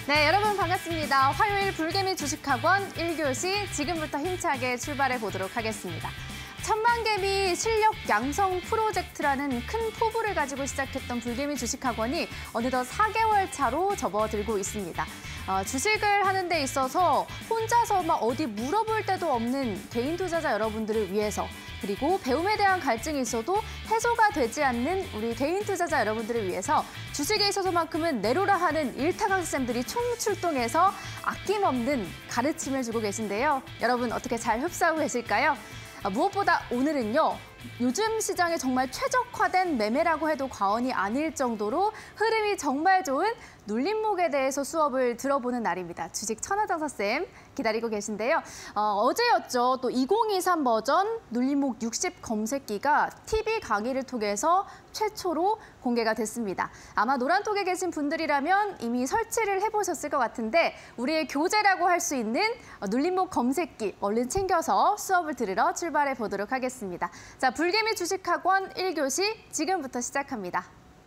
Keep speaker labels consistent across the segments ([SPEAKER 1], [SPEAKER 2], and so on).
[SPEAKER 1] 네, 여러분 반갑습니다. 화요일 불개미 주식학원 1교시 지금부터 힘차게 출발해 보도록 하겠습니다. 천만개미 실력 양성 프로젝트라는 큰 포부를 가지고 시작했던 불개미 주식학원이 어느덧 4개월 차로 접어들고 있습니다. 주식을 하는 데 있어서 혼자서 막 어디 물어볼 데도 없는 개인 투자자 여러분들을 위해서, 그리고 배움에 대한 갈증이 있어도 해소가 되지 않는 우리 개인 투자자 여러분들을 위해서 주식에 있어서만큼은 내로라 하는 일타강사쌤들이 총출동해서 아낌없는 가르침을 주고 계신데요. 여러분 어떻게 잘 흡수하고 계실까요? 무엇보다 오늘은요, 요즘 시장에 정말 최적화된 매매라고 해도 과언이 아닐 정도로 흐름이 정말 좋은 눌림목에 대해서 수업을 들어보는 날입니다. 주식 천하장사쌤 기다리고 계신데요. 어제였죠. 또 2023 버전 눌림목 60 검색기가 TV 강의를 통해서 최초로 공개가 됐습니다. 아마 노란톡에 계신 분들이라면 이미 설치를 해보셨을 것 같은데 우리의 교재라고 할 수 있는 눌림목 검색기 얼른 챙겨서 수업을 들으러 출발해 보도록 하겠습니다. 자, 불개미 주식학원 1교시 지금부터 시작합니다.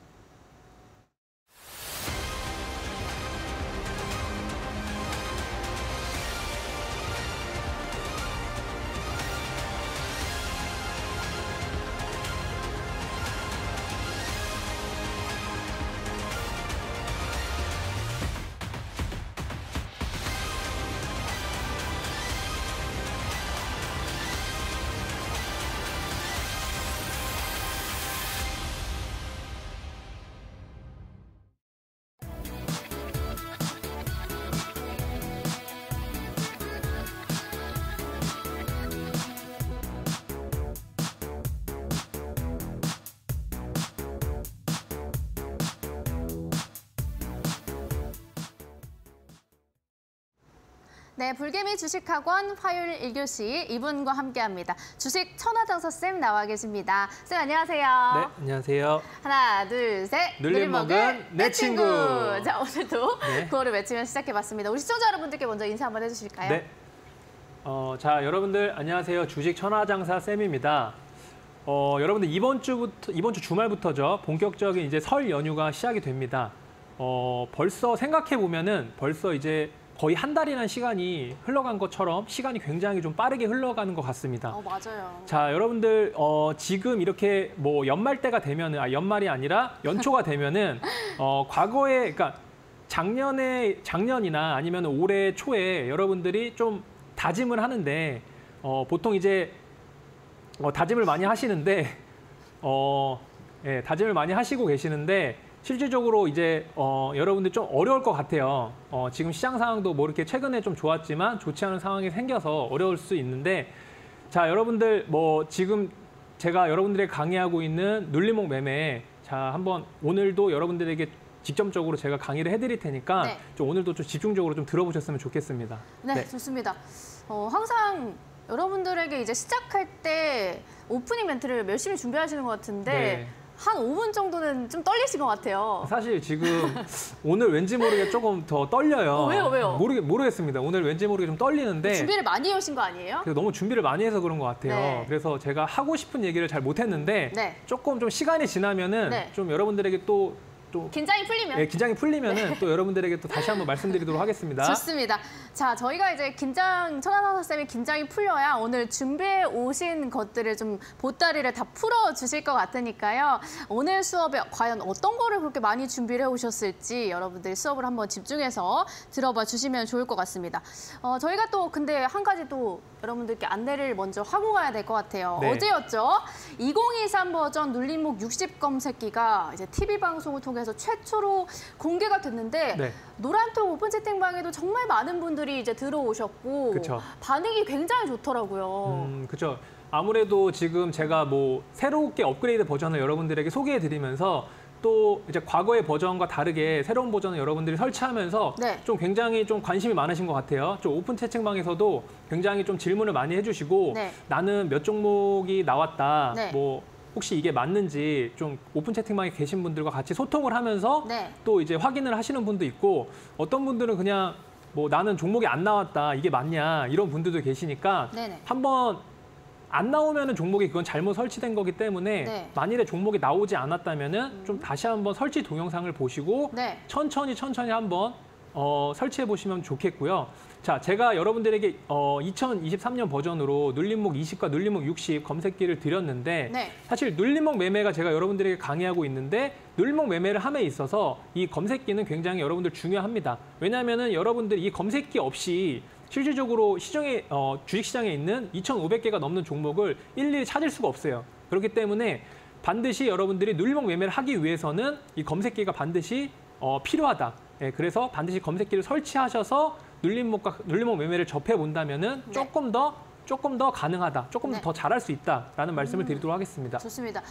[SPEAKER 1] 네, 불개미 주식학원 화요일 1교시 이분과 함께합니다. 주식 천하장사쌤 나와 계십니다. 쌤 안녕하세요.
[SPEAKER 2] 네, 안녕하세요.
[SPEAKER 1] 하나, 둘, 셋.
[SPEAKER 2] 눌림목은 내 친구.
[SPEAKER 1] 자, 오늘도 구호를 외치면 시작해봤습니다. 우리 시청자 여러분들께 먼저 인사 한번 해주실까요?
[SPEAKER 2] 네. 자, 여러분들 안녕하세요. 주식 천하장사쌤입니다. 여러분들 이번 주 주말부터죠. 본격적인 이제 설 연휴가 시작이 됩니다. 벌써 생각해 보면은 벌써 이제 거의 한 달이라는 시간이 흘러간 것처럼 시간이 굉장히 좀 빠르게 흘러가는 것 같습니다.
[SPEAKER 1] 맞아요.
[SPEAKER 2] 자, 여러분들 지금 이렇게 뭐 연말 때가 되면은 연말이 아니라 연초가 되면은 과거에 그러니까 작년이나 아니면 올해 초에 여러분들이 좀 다짐을 하는데 보통 이제 다짐을 많이 하시는데 예, 다짐을 많이 하시고 계시는데 실질적으로 이제 여러분들 좀 어려울 것 같아요. 지금 시장 상황도 뭐 이렇게 최근에 좀 좋았지만 좋지 않은 상황이 생겨서 어려울 수 있는데, 자, 여러분들 뭐 지금 제가 여러분들에게 강의하고 있는 눌림목 매매, 자, 한번 오늘도 여러분들에게 직접적으로 제가 강의를 해드릴 테니까
[SPEAKER 1] 네.
[SPEAKER 2] 좀 오늘도 좀 집중적으로 좀 들어보셨으면 좋겠습니다.
[SPEAKER 1] 네, 좋습니다. 항상 여러분들에게 이제 시작할 때 오프닝 멘트를 열심히 준비하시는 것 같은데
[SPEAKER 2] 네.
[SPEAKER 1] 한 5분 정도는 좀 떨리신 것 같아요.
[SPEAKER 2] 사실 지금 오늘 왠지 모르게 조금 더 떨려요.
[SPEAKER 1] 왜요?
[SPEAKER 2] 모르겠습니다. 오늘 왠지 모르게 좀 떨리는데.
[SPEAKER 1] 준비를 많이 해오신 거 아니에요?
[SPEAKER 2] 너무 준비를 많이 해서 그런 것 같아요.
[SPEAKER 1] 네.
[SPEAKER 2] 그래서 제가 하고 싶은 얘기를 잘 못했는데
[SPEAKER 1] 네.
[SPEAKER 2] 조금 좀 시간이 지나면은
[SPEAKER 1] 네.
[SPEAKER 2] 좀 여러분들에게 또
[SPEAKER 1] 긴장이 풀리면?
[SPEAKER 2] 네, 긴장이 풀리면은 또 여러분들에게 또 다시 한번 말씀드리도록 하겠습니다.
[SPEAKER 1] 좋습니다. 자, 저희가 이제 천하장사쌤이 긴장이 풀려야 오늘 준비해 오신 것들을 좀 보따리를 다 풀어주실 것 같으니까요. 오늘 수업에 과연 어떤 거를 그렇게 많이 준비를 해오셨을지 여러분들 수업을 한번 집중해서 들어봐 주시면 좋을 것 같습니다. 저희가 또 근데 한 가지 또 여러분들께 안내를 먼저 하고 가야 될 것 같아요.
[SPEAKER 2] 네.
[SPEAKER 1] 어제였죠. 2023 버전 눌림목 60 검색기가 이제 TV 방송을 통해서 최초로 공개가 됐는데
[SPEAKER 2] 네.
[SPEAKER 1] 노란톡 오픈 채팅방에도 정말 많은 분들이 이제 들어오셨고
[SPEAKER 2] 그쵸.
[SPEAKER 1] 반응이 굉장히 좋더라고요.
[SPEAKER 2] 그렇죠. 아무래도 지금 제가 뭐 새롭게 업그레이드 버전을 여러분들에게 소개해드리면서 또 이제 과거의 버전과 다르게 새로운 버전을 여러분들이 설치하면서
[SPEAKER 1] 네.
[SPEAKER 2] 좀 굉장히 좀 관심이 많으신 것 같아요. 좀 오픈 채팅방에서도 굉장히 좀 질문을 많이 해주시고
[SPEAKER 1] 네.
[SPEAKER 2] 나는 몇 종목이 나왔다.
[SPEAKER 1] 네.
[SPEAKER 2] 뭐 혹시 이게 맞는지 좀 오픈 채팅방에 계신 분들과 같이 소통을 하면서
[SPEAKER 1] 네.
[SPEAKER 2] 또 이제 확인을 하시는 분도 있고 어떤 분들은 그냥 뭐 나는 종목이 안 나왔다. 이게 맞냐 이런 분들도 계시니까
[SPEAKER 1] 네네.
[SPEAKER 2] 한번 안 나오면은 종목이 그건 잘못 설치된 거기 때문에
[SPEAKER 1] 네.
[SPEAKER 2] 만일에 종목이 나오지 않았다면은 좀 다시 한번 설치 동영상을 보시고
[SPEAKER 1] 네.
[SPEAKER 2] 천천히 한번 설치해 보시면 좋겠고요. 자, 제가 여러분들에게 2023년 버전으로 눌림목 20과 눌림목 60 검색기를 드렸는데
[SPEAKER 1] 네.
[SPEAKER 2] 사실 눌림목 매매가 제가 여러분들에게 강의하고 있는데 눌림목 매매를 함에 있어서 이 검색기는 굉장히 여러분들 중요합니다. 왜냐하면은 여러분들이 이 검색기 없이 실질적으로 시장에 주식시장에 있는 2,500개가 넘는 종목을 일일이 찾을 수가 없어요. 그렇기 때문에 반드시 여러분들이 눌림목 매매를 하기 위해서는 이 검색기가 반드시 필요하다. 예, 그래서 반드시 검색기를 설치하셔서 눌림목 매매를 접해 본다면은
[SPEAKER 1] 네.
[SPEAKER 2] 조금 더 가능하다, 조금
[SPEAKER 1] 네.
[SPEAKER 2] 더 잘할 수 있다라는 말씀을 드리도록 하겠습니다.
[SPEAKER 1] 좋습니다.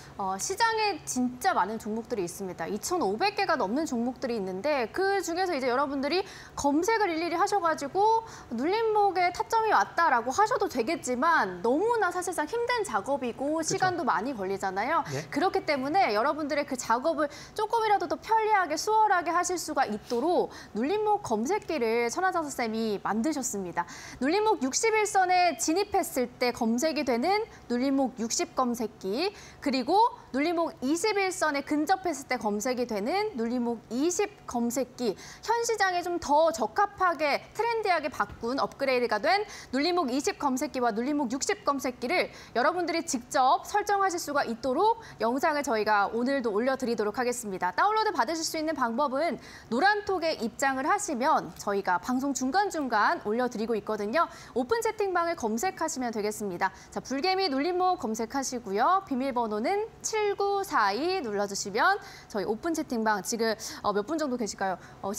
[SPEAKER 1] 시장에 진짜 많은 종목들이 있습니다. 2,500개가 넘는 종목들이 있는데 그 중에서 이제 여러분들이 검색을 일일이 하셔가지고 눌림목에 타점이 왔다라고 하셔도 되겠지만 너무나 사실상 힘든 작업이고 시간도 많이 걸리잖아요.
[SPEAKER 2] 네.
[SPEAKER 1] 그렇기 때문에 여러분들의 그 작업을 조금이라도 더 편리하게 수월하게 하실 수가 있도록 눌림목 검색기를 천하장사 쌤이 만드셨습니다. 눌림목 61선에 진입했을 때 검색이 되는 눌림목 60 검색기, 그리고 눌림목 21선에 근접했을 때 검색이 되는 눌림목 20 검색기, 현 시장에 좀 더 적합하게 트렌디하게 바꾼 업그레이드가 된 눌림목 20 검색기와 눌림목 60 검색기를 여러분들이 직접 설정하실 수가 있도록 영상을 저희가 오늘도 올려드리도록 하겠습니다. 다운로드 받으실 수 있는 방법은 노란톡에 입장을 하시면 저희가 방송 중간중간 올려드리고 있거든요. 오픈 채팅방을 검색하시면 되겠습니다. 자, 불개미 눌림목 검색하시고요. 비밀번호는 7942 눌러주시면 저희 오픈 채팅방 지금 몇 분 정도 계실까요?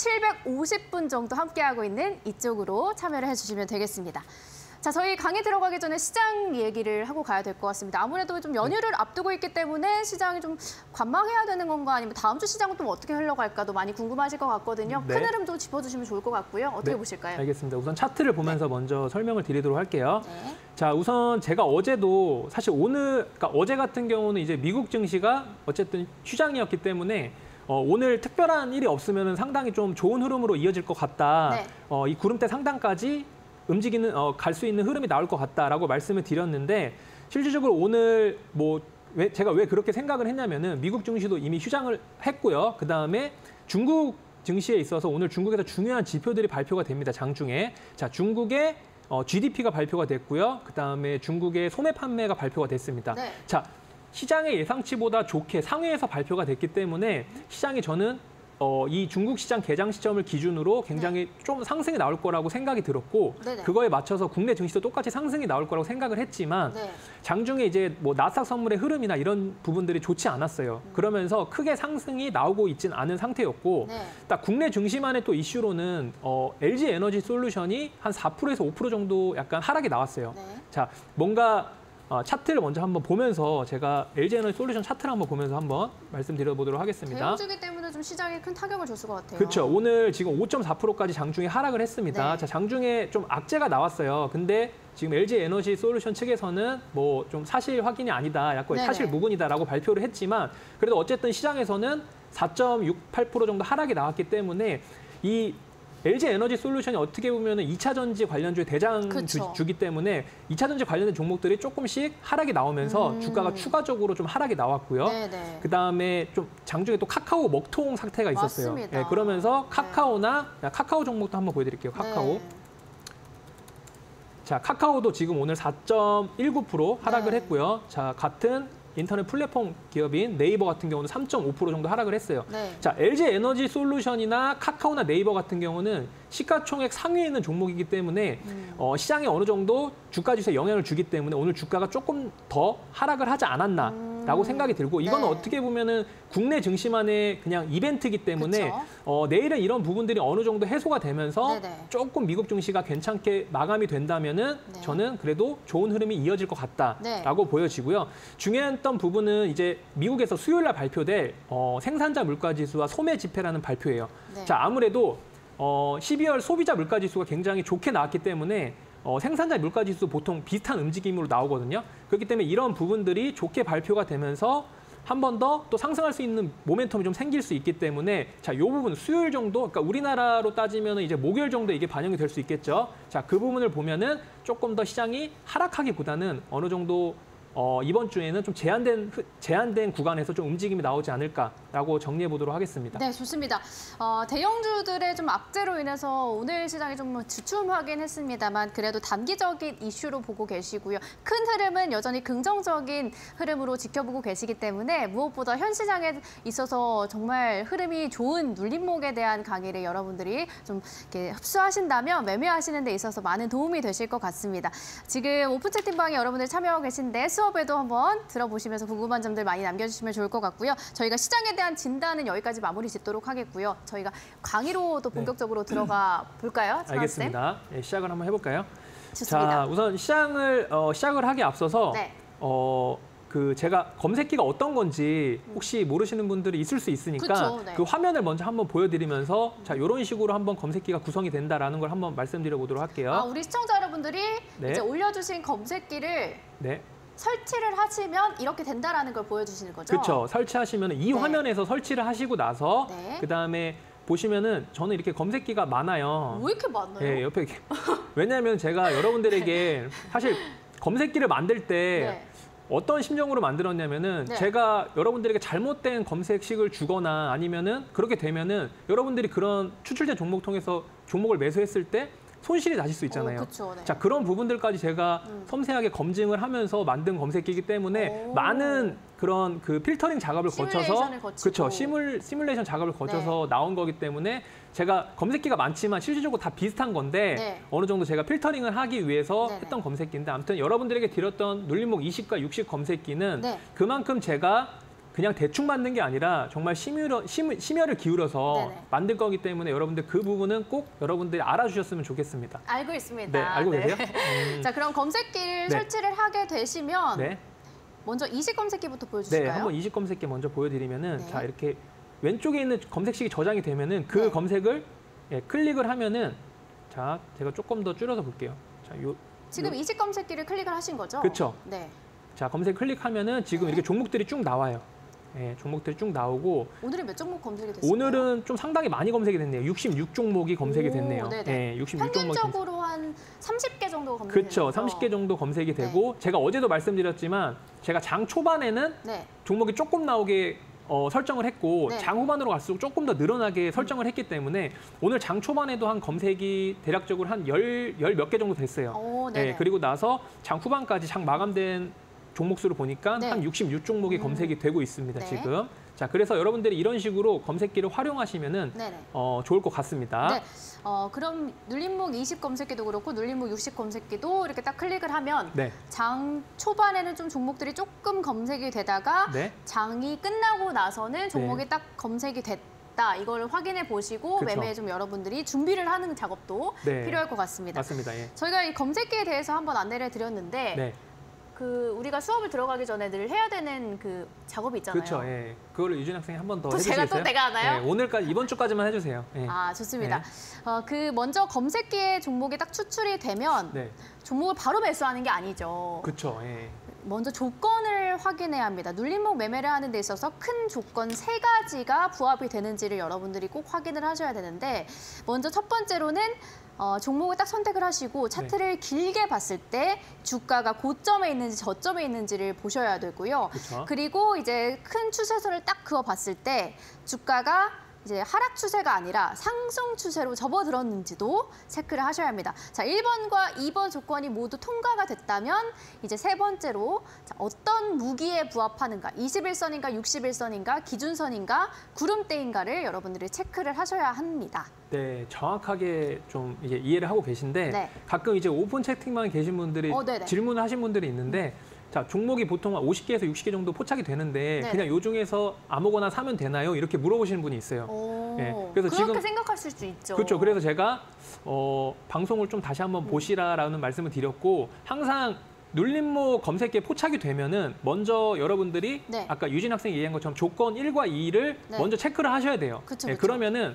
[SPEAKER 1] 750분 정도 함께하고 있는 이쪽으로 참여를 해주시면 되겠습니다. 자, 저희 강의 들어가기 전에 시장 얘기를 하고 가야 될 것 같습니다. 아무래도 좀 연휴를 앞두고 있기 때문에 시장이 좀 관망해야 되는 건가 아니면 다음 주 시장은 좀 어떻게 흘러갈까도 많이 궁금하실 것 같거든요.
[SPEAKER 2] 네.
[SPEAKER 1] 큰 흐름 좀 짚어주시면 좋을 것 같고요. 어떻게 보실까요?
[SPEAKER 2] 알겠습니다. 우선 차트를 보면서 먼저 설명을 드리도록 할게요.
[SPEAKER 1] 네.
[SPEAKER 2] 자, 우선 제가 어제도 사실 그러니까 어제 같은 경우는 이제 미국 증시가 어쨌든 휴장이었기 때문에 오늘 특별한 일이 없으면 상당히 좀 좋은 흐름으로 이어질 것 같다.
[SPEAKER 1] 네.
[SPEAKER 2] 이 구름대 상단까지 갈 수 있는 흐름이 나올 것 같다라고 말씀을 드렸는데 실질적으로 오늘 제가 왜 그렇게 생각을 했냐면은 미국 증시도 이미 휴장을 했고요. 그 다음에 중국 증시에 있어서 오늘 중국에서 중요한 지표들이 발표가 됩니다. 장중에. 자, 중국의 GDP가 발표가 됐고요. 그 다음에 중국의 소매 판매가 발표가 됐습니다.
[SPEAKER 1] 네.
[SPEAKER 2] 자, 시장의 예상치보다 좋게 상회에서 발표가 됐기 때문에 시장이 저는 이 중국 시장 개장 시점을 기준으로 굉장히 좀 상승이 나올 거라고 생각이 들었고
[SPEAKER 1] 네네.
[SPEAKER 2] 그거에 맞춰서 국내 증시도 똑같이 상승이 나올 거라고 생각을 했지만
[SPEAKER 1] 네.
[SPEAKER 2] 장중에 이제 나스닥 선물의 흐름이나 이런 부분들이 좋지 않았어요. 그러면서 크게 상승이 나오고 있진 않은 상태였고
[SPEAKER 1] 네.
[SPEAKER 2] 딱 국내 증시만의 또 이슈로는 LG 에너지 솔루션이 한 4%에서 5% 정도 약간 하락이 나왔어요.
[SPEAKER 1] 네.
[SPEAKER 2] 자, 뭔가 차트를 먼저 한번 보면서 제가 LG 에너지 솔루션 차트를 한번 보면서 한번 말씀드려보도록 하겠습니다.
[SPEAKER 1] 대형주기 때문에 좀 시장에 큰 타격을 줬을 것 같아요.
[SPEAKER 2] 그렇죠. 오늘 지금 5.4%까지 장중에 하락을 했습니다.
[SPEAKER 1] 네.
[SPEAKER 2] 자, 장중에 좀 악재가 나왔어요. 근데 지금 LG 에너지 솔루션 측에서는 좀 사실 확인이 아니다, 약간
[SPEAKER 1] 네네.
[SPEAKER 2] 사실 무근이다라고 발표를 했지만 그래도 어쨌든 시장에서는 4.68% 정도 하락이 나왔기 때문에 이 LG 에너지 솔루션이 어떻게 보면은 2차 전지 관련주의 대장주기 때문에 2차 전지 관련된 종목들이 조금씩 하락이 나오면서 주가가 추가적으로 좀 하락이 나왔고요.
[SPEAKER 1] 네네.
[SPEAKER 2] 그다음에 좀 장중에 또 카카오 먹통 사태가 있었어요.
[SPEAKER 1] 맞습니다.
[SPEAKER 2] 예, 그러면서 카카오 종목도 한번 보여드릴게요. 카카오.
[SPEAKER 1] 네.
[SPEAKER 2] 자, 카카오도 지금 오늘 4.19% 하락을
[SPEAKER 1] 네.
[SPEAKER 2] 했고요. 자, 같은 인터넷 플랫폼 기업인 네이버 같은 경우는 3.5% 정도 하락을 했어요.
[SPEAKER 1] 네.
[SPEAKER 2] 자, LG 에너지 솔루션이나 카카오나 네이버 같은 경우는 시가총액 상위에 있는 종목이기 때문에 시장에 어느 정도 주가 지수에 영향을 주기 때문에 오늘 주가가 조금 더 하락을 하지 않았나라고 생각이 들고 이건
[SPEAKER 1] 네.
[SPEAKER 2] 어떻게 보면은 국내 증시만의 그냥 이벤트이기 때문에
[SPEAKER 1] 그쵸.
[SPEAKER 2] 내일은 이런 부분들이 어느 정도 해소가 되면서
[SPEAKER 1] 네네.
[SPEAKER 2] 조금 미국 증시가 괜찮게 마감이 된다면은
[SPEAKER 1] 네.
[SPEAKER 2] 저는 그래도 좋은 흐름이 이어질 것 같다라고
[SPEAKER 1] 네.
[SPEAKER 2] 보여지고요. 중요했던 부분은 이제 미국에서 수요일 날 발표될 생산자 물가 지수와 소매 지표라는 발표예요.
[SPEAKER 1] 네.
[SPEAKER 2] 자, 아무래도 12월 소비자 물가 지수가 굉장히 좋게 나왔기 때문에 생산자 물가 지수 보통 비슷한 움직임으로 나오거든요. 그렇기 때문에 이런 부분들이 좋게 발표가 되면서 한 번 더 또 상승할 수 있는 모멘텀이 좀 생길 수 있기 때문에 자, 이 부분 수요일 정도, 그러니까 우리나라로 따지면 이제 목요일 정도 이게 반영이 될 수 있겠죠. 자, 그 부분을 보면은 조금 더 시장이 하락하기보다는 어느 정도 이번 주에는 좀 제한된 구간에서 좀 움직임이 나오지 않을까라고 정리해 보도록 하겠습니다.
[SPEAKER 1] 네, 좋습니다. 대형주들의 좀 악재로 인해서 오늘 시장이 좀 주춤하긴 했습니다만 그래도 단기적인 이슈로 보고 계시고요. 큰 흐름은 여전히 긍정적인 흐름으로 지켜보고 계시기 때문에 무엇보다 현 시장에 있어서 정말 흐름이 좋은 눌림목에 대한 강의를 여러분들이 좀 이렇게 흡수하신다면 매매하시는 데 있어서 많은 도움이 되실 것 같습니다. 지금 오픈 채팅방에 여러분들 참여하고 계신데 수업에도 한번 들어보시면서 궁금한 점들 많이 남겨주시면 좋을 것 같고요. 저희가 시장에 대한 진단은 여기까지 마무리 짓도록 하겠고요. 저희가 강의로 또 본격적으로 들어가 볼까요?
[SPEAKER 2] 알겠습니다. 네, 시작을 한번 해볼까요?
[SPEAKER 1] 좋습니다.
[SPEAKER 2] 자, 우선 시작을 하기 앞서서
[SPEAKER 1] 네.
[SPEAKER 2] 제가 검색기가 어떤 건지 혹시 모르시는 분들이 있을 수 있으니까
[SPEAKER 1] 그쵸, 네.
[SPEAKER 2] 그 화면을 먼저 한번 보여드리면서 자, 이런 식으로 한번 검색기가 구성이 된다라는 걸 한번 말씀드려 보도록 할게요.
[SPEAKER 1] 우리 시청자 여러분들이
[SPEAKER 2] 네.
[SPEAKER 1] 이제 올려주신 검색기를
[SPEAKER 2] 네.
[SPEAKER 1] 설치를 하시면 이렇게 된다라는 걸 보여주시는 거죠?
[SPEAKER 2] 그렇죠. 설치하시면 이
[SPEAKER 1] 네.
[SPEAKER 2] 화면에서 설치를 하시고 나서
[SPEAKER 1] 네.
[SPEAKER 2] 그다음에 보시면은 저는 이렇게 검색기가 많아요.
[SPEAKER 1] 왜 이렇게 많나요?
[SPEAKER 2] 네, 옆에 이렇게. 왜냐하면 제가 여러분들에게 사실 검색기를 만들 때
[SPEAKER 1] 네.
[SPEAKER 2] 어떤 심정으로 만들었냐면은
[SPEAKER 1] 네.
[SPEAKER 2] 제가 여러분들에게 잘못된 검색식을 주거나 아니면은 그렇게 되면은 여러분들이 그런 추출된 종목 통해서 종목을 매수했을 때 손실이 나실 수 있잖아요.
[SPEAKER 1] 그쵸, 네.
[SPEAKER 2] 자, 그런 부분들까지 제가 섬세하게 검증을 하면서 만든 검색기이기 때문에
[SPEAKER 1] 오.
[SPEAKER 2] 많은 그런 그 필터링 작업을 거쳐서
[SPEAKER 1] 시뮬레이션을 거치고.
[SPEAKER 2] 그렇죠. 시뮬레이션 작업을 거쳐서 나온 거기 때문에 제가 검색기가 많지만 실질적으로 다 비슷한 건데
[SPEAKER 1] 네.
[SPEAKER 2] 어느 정도 제가 필터링을 하기 위해서
[SPEAKER 1] 네네.
[SPEAKER 2] 했던 검색기인데 아무튼 여러분들에게 드렸던 눌림목 20과 60 검색기는
[SPEAKER 1] 네.
[SPEAKER 2] 그만큼 제가 그냥 대충 만든 게 아니라 정말 심혈을 기울여서
[SPEAKER 1] 네네.
[SPEAKER 2] 만들 거기 때문에 여러분들 그 부분은 꼭 여러분들이 알아주셨으면 좋겠습니다.
[SPEAKER 1] 알고 있습니다.
[SPEAKER 2] 네, 알고 계세요?
[SPEAKER 1] 자, 그럼 검색기를
[SPEAKER 2] 네.
[SPEAKER 1] 설치를 하게 되시면
[SPEAKER 2] 네,
[SPEAKER 1] 먼저 이식 검색기부터
[SPEAKER 2] 네,
[SPEAKER 1] 보여주실까요?
[SPEAKER 2] 한번 이식 검색기 먼저 보여드리면은
[SPEAKER 1] 네.
[SPEAKER 2] 자 이렇게 왼쪽에 있는 검색식이 저장이 되면은 그
[SPEAKER 1] 네.
[SPEAKER 2] 검색을 클릭을 하면은 자 제가 조금 더 줄여서 볼게요. 자,
[SPEAKER 1] 지금 이식 검색기를 클릭을 하신 거죠?
[SPEAKER 2] 그쵸.
[SPEAKER 1] 네.
[SPEAKER 2] 자 검색 클릭하면은 지금
[SPEAKER 1] 네.
[SPEAKER 2] 이렇게 종목들이 쭉 나와요. 네, 종목들이 쭉 나오고
[SPEAKER 1] 오늘은 몇 종목 검색이 됐어요?
[SPEAKER 2] 오늘은 좀 상당히 많이 검색이 됐네요. 66종목이 검색이
[SPEAKER 1] 오,
[SPEAKER 2] 됐네요.
[SPEAKER 1] 네네.
[SPEAKER 2] 네, 66종목이
[SPEAKER 1] 평균적으로 한 30개 정도 검색이
[SPEAKER 2] 그렇죠. 30개 정도 검색이 되고 제가 어제도 말씀드렸지만 제가 장 초반에는
[SPEAKER 1] 네.
[SPEAKER 2] 종목이 조금 나오게 설정을 했고
[SPEAKER 1] 네.
[SPEAKER 2] 장 후반으로 갈수록 조금 더 늘어나게 설정을 했기 때문에 오늘 장 초반에도 한 검색이 대략적으로 한 열 몇 개 정도 됐어요.
[SPEAKER 1] 오, 네네.
[SPEAKER 2] 네, 그리고 나서 장 후반까지 장 마감된 종목 수를 보니까
[SPEAKER 1] 네.
[SPEAKER 2] 한 66종목이 검색이 되고 있습니다.
[SPEAKER 1] 네.
[SPEAKER 2] 지금. 자, 그래서 여러분들이 이런 식으로 검색기를 활용하시면은
[SPEAKER 1] 네네.
[SPEAKER 2] 좋을 것 같습니다.
[SPEAKER 1] 네. 그럼 눌림목 20 검색기도 그렇고 눌림목 60 검색기도 이렇게 딱 클릭을 하면
[SPEAKER 2] 네.
[SPEAKER 1] 장 초반에는 좀 종목들이 조금 검색이 되다가
[SPEAKER 2] 네.
[SPEAKER 1] 장이 끝나고 나서는 종목이 딱 검색이 됐다. 이걸 확인해 보시고
[SPEAKER 2] 그쵸.
[SPEAKER 1] 매매에 좀 여러분들이 준비를 하는 작업도
[SPEAKER 2] 네.
[SPEAKER 1] 필요할 것 같습니다.
[SPEAKER 2] 맞습니다. 예.
[SPEAKER 1] 저희가 이 검색기에 대해서 한번 안내를 드렸는데
[SPEAKER 2] 네.
[SPEAKER 1] 우리가 수업을 들어가기 전에 늘 해야 되는 그 작업이 있잖아요.
[SPEAKER 2] 그렇죠. 예. 그거를 유진 학생이 한 번 더
[SPEAKER 1] 또 제가
[SPEAKER 2] 해주시겠어요?
[SPEAKER 1] 또 내가 하나요?
[SPEAKER 2] 네, 오늘까지 이번 주까지만 해주세요. 예.
[SPEAKER 1] 좋습니다.
[SPEAKER 2] 네.
[SPEAKER 1] 먼저 검색기에 종목이 딱 추출이 되면
[SPEAKER 2] 네.
[SPEAKER 1] 종목을 바로 매수하는 게 아니죠.
[SPEAKER 2] 그렇죠. 예.
[SPEAKER 1] 먼저 조건을 확인해야 합니다. 눌림목 매매를 하는 데 있어서 큰 조건 3가지가 부합이 되는지를 여러분들이 꼭 확인을 하셔야 되는데 먼저 첫 번째로는 종목을 딱 선택을 하시고 차트를 길게 봤을 때 주가가 고점에 있는지 저점에 있는지를 보셔야 되고요.
[SPEAKER 2] 그쵸.
[SPEAKER 1] 그리고 이제 큰 추세선을 딱 그어 봤을 때 주가가 이제 하락 추세가 아니라 상승 추세로 접어들었는지도 체크를 하셔야 합니다. 자, 1번과 2번 조건이 모두 통과가 됐다면 이제 세 번째로 자, 어떤 무기에 부합하는가, 21선인가 61선인가 기준선인가 구름대인가를 여러분들이 체크를 하셔야 합니다.
[SPEAKER 2] 네, 정확하게 좀 이게 이해를 하고 계신데
[SPEAKER 1] 네.
[SPEAKER 2] 가끔 이제 오픈 채팅방에 계신 분들이
[SPEAKER 1] 네네.
[SPEAKER 2] 질문을 하신 분들이 있는데 자, 종목이 보통 50개에서 60개 정도 포착이 되는데
[SPEAKER 1] 네네.
[SPEAKER 2] 그냥 요 중에서 아무거나 사면 되나요? 이렇게 물어보시는 분이 있어요. 네,
[SPEAKER 1] 그래서
[SPEAKER 2] 그래서
[SPEAKER 1] 그렇게
[SPEAKER 2] 지금
[SPEAKER 1] 생각하실 수 있죠.
[SPEAKER 2] 그렇죠. 그래서 제가 방송을 좀 다시 한번 보시라라는 말씀을 드렸고 항상 눌림목 검색기에 포착이 되면은 먼저 여러분들이
[SPEAKER 1] 네.
[SPEAKER 2] 아까 유진 학생이 얘기한 것처럼 조건 1과 2를
[SPEAKER 1] 네.
[SPEAKER 2] 먼저 체크를 하셔야 돼요.
[SPEAKER 1] 그쵸,
[SPEAKER 2] 네,
[SPEAKER 1] 그쵸.
[SPEAKER 2] 그러면은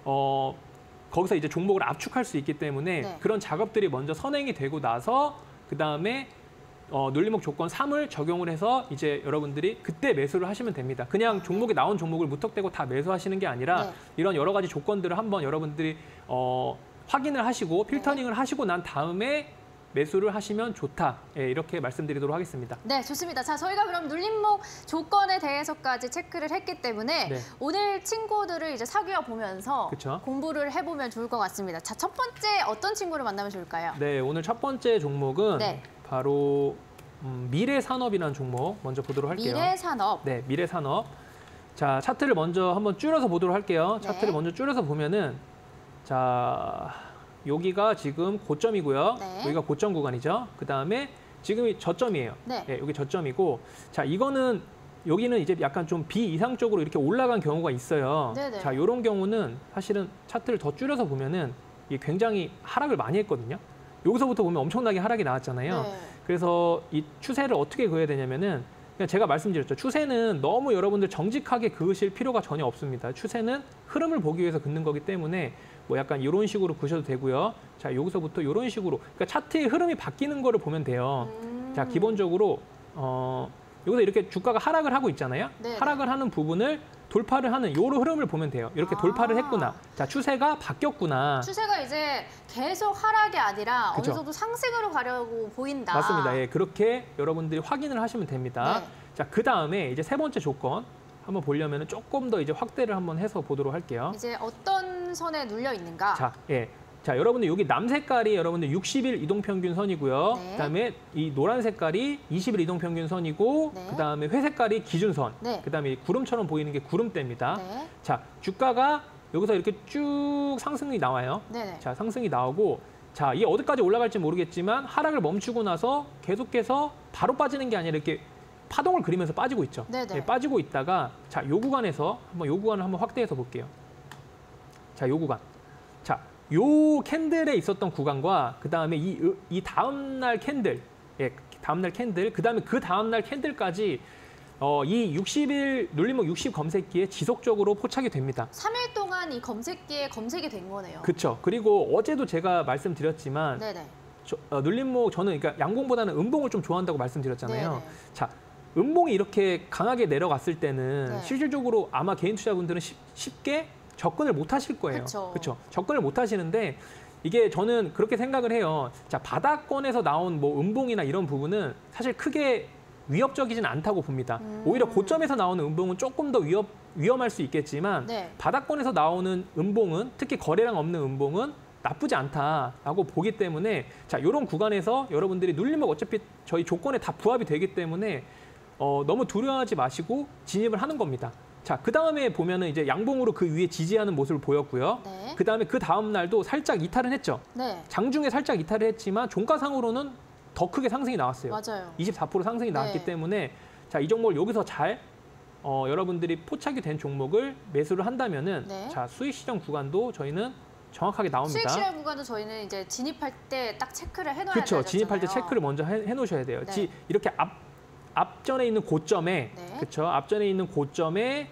[SPEAKER 2] 거기서 이제 종목을 압축할 수 있기 때문에
[SPEAKER 1] 네.
[SPEAKER 2] 그런 작업들이 먼저 선행이 되고 나서 그다음에 눌림목 조건 3을 적용을 해서 이제 여러분들이 그때 매수를 하시면 됩니다. 그냥 종목이 나온 종목을 무턱대고 다 매수하시는 게 아니라
[SPEAKER 1] 네.
[SPEAKER 2] 이런 여러 가지 조건들을 한번 여러분들이 확인을 하시고 필터링을 하시고 난 다음에 매수를 하시면 좋다. 예, 이렇게 말씀드리도록 하겠습니다.
[SPEAKER 1] 네, 좋습니다. 자, 저희가 그럼 눌림목 조건에 대해서까지 체크를 했기 때문에
[SPEAKER 2] 네.
[SPEAKER 1] 오늘 친구들을 이제 사귀어 보면서
[SPEAKER 2] 그쵸.
[SPEAKER 1] 공부를 해보면 좋을 것 같습니다. 자, 첫 번째 어떤 친구를 만나면 좋을까요?
[SPEAKER 2] 네, 오늘 첫 번째 종목은
[SPEAKER 1] 네.
[SPEAKER 2] 바로 미래산업이라는 종목 먼저 보도록 할게요.
[SPEAKER 1] 미래산업.
[SPEAKER 2] 네, 미래산업. 자, 차트를 먼저 한번 줄여서 보도록 할게요.
[SPEAKER 1] 네.
[SPEAKER 2] 차트를 먼저 줄여서 보면은 자, 여기가 지금 고점이고요.
[SPEAKER 1] 네.
[SPEAKER 2] 여기가 고점 구간이죠. 그다음에 지금이 저점이에요.
[SPEAKER 1] 네.
[SPEAKER 2] 네, 여기 저점이고, 자, 이거는 여기는 이제 약간 좀 비이상적으로 이렇게 올라간 경우가 있어요.
[SPEAKER 1] 네네.
[SPEAKER 2] 자, 이런 경우는 사실은 차트를 더 줄여서 보면은 이게 굉장히 하락을 많이 했거든요. 여기서부터 보면 엄청나게 하락이 나왔잖아요.
[SPEAKER 1] 네.
[SPEAKER 2] 그래서 이 추세를 어떻게 그어야 되냐면은 그냥 제가 말씀드렸죠. 추세는 너무 여러분들 정직하게 그으실 필요가 전혀 없습니다. 추세는 흐름을 보기 위해서 긋는 거기 때문에 뭐 약간 이런 식으로 그으셔도 되고요. 자, 여기서부터 이런 식으로, 그러니까 차트의 흐름이 바뀌는 거를 보면 돼요. 자, 기본적으로 여기서 이렇게 주가가 하락을 하고 있잖아요.
[SPEAKER 1] 네네.
[SPEAKER 2] 하락을 하는 부분을 돌파를 하는 요런 흐름을 보면 돼요. 이렇게 돌파를 했구나. 자, 추세가 바뀌었구나.
[SPEAKER 1] 추세가 이제 계속 하락이 아니라
[SPEAKER 2] 그쵸.
[SPEAKER 1] 어느 정도 상승으로 가려고 보인다.
[SPEAKER 2] 맞습니다. 예, 그렇게 여러분들이 확인을 하시면 됩니다.
[SPEAKER 1] 네.
[SPEAKER 2] 자, 그 다음에 이제 세 번째 조건 한번 보려면 조금 더 이제 확대를 한번 해서 보도록 할게요.
[SPEAKER 1] 이제 어떤 선에 눌려 있는가?
[SPEAKER 2] 자, 예. 자, 여러분들 여기 남 색깔이 여러분들 60일 이동평균 선이고요.
[SPEAKER 1] 네.
[SPEAKER 2] 그다음에 이 노란 색깔이 20일 이동평균 선이고,
[SPEAKER 1] 네.
[SPEAKER 2] 그다음에 회 색깔이 기준선.
[SPEAKER 1] 네.
[SPEAKER 2] 그다음에 구름처럼 보이는 게 구름대입니다.
[SPEAKER 1] 네.
[SPEAKER 2] 자, 주가가 여기서 이렇게 쭉 상승이 나와요.
[SPEAKER 1] 네네.
[SPEAKER 2] 자, 상승이 나오고, 자, 이게 어디까지 올라갈지 모르겠지만 하락을 멈추고 나서 계속해서 바로 빠지는 게 아니라 이렇게 파동을 그리면서 빠지고 있죠.
[SPEAKER 1] 네네.
[SPEAKER 2] 예, 빠지고 있다가, 자, 요 구간에서 요 구간을 한번 확대해서 볼게요. 자, 요 구간. 자, 요 캔들에 있었던 구간과 그다음에 이 다음 날 캔들, 예, 다음 날 캔들, 그다음에 그 다음 날 캔들까지 이 60일 눌림목 60 검색기에 지속적으로 포착이 됩니다.
[SPEAKER 1] 3일 동안 이 검색기에 검색이 된 거네요.
[SPEAKER 2] 그렇죠. 그리고 어제도 제가 말씀드렸지만
[SPEAKER 1] 네네.
[SPEAKER 2] 눌림목 저는 그러니까 양봉보다는 음봉을 좀 좋아한다고 말씀드렸잖아요.
[SPEAKER 1] 네네.
[SPEAKER 2] 자, 음봉이 이렇게 강하게 내려갔을 때는
[SPEAKER 1] 네.
[SPEAKER 2] 실질적으로 아마 개인 투자분들은 쉽게 접근을 못 하실 거예요.
[SPEAKER 1] 그쵸.
[SPEAKER 2] 그렇죠. 접근을 못 하시는데 이게 저는 그렇게 생각을 해요. 자, 바닥권에서 나온 뭐 음봉이나 이런 부분은 사실 크게 위협적이진 않다고 봅니다. 오히려 고점에서 나오는 음봉은 조금 더 위험할 수 있겠지만
[SPEAKER 1] 네.
[SPEAKER 2] 바닥권에서 나오는 음봉은 특히 거래량 없는 음봉은 나쁘지 않다라고 보기 때문에 자, 이런 구간에서 여러분들이 눌림목 어차피 저희 조건에 다 부합이 되기 때문에 너무 두려워하지 마시고 진입을 하는 겁니다. 자, 그 다음에 보면은 이제 양봉으로 그 위에 지지하는 모습을 보였고요.
[SPEAKER 1] 네.
[SPEAKER 2] 그 다음에 그 다음 날도 살짝 이탈은 했죠.
[SPEAKER 1] 네.
[SPEAKER 2] 장중에 살짝 이탈을 했지만 종가상으로는 더 크게 상승이 나왔어요.
[SPEAKER 1] 맞아요.
[SPEAKER 2] 24% 상승이 나왔기
[SPEAKER 1] 네.
[SPEAKER 2] 때문에 자, 이 종목을 여기서 잘 여러분들이 포착이 된 종목을 매수를 한다면은
[SPEAKER 1] 네.
[SPEAKER 2] 자, 수익 시정 구간도 저희는 정확하게 나옵니다.
[SPEAKER 1] 수익 실현 구간도 저희는 이제 진입할 때 딱 체크를 해놔야
[SPEAKER 2] 그렇죠.
[SPEAKER 1] 되잖아요.
[SPEAKER 2] 진입할 때 체크를 먼저 해 놓으셔야 돼요.
[SPEAKER 1] 네.
[SPEAKER 2] 이렇게 앞전에 있는 고점에
[SPEAKER 1] 네.
[SPEAKER 2] 그렇죠. 앞전에 있는 고점에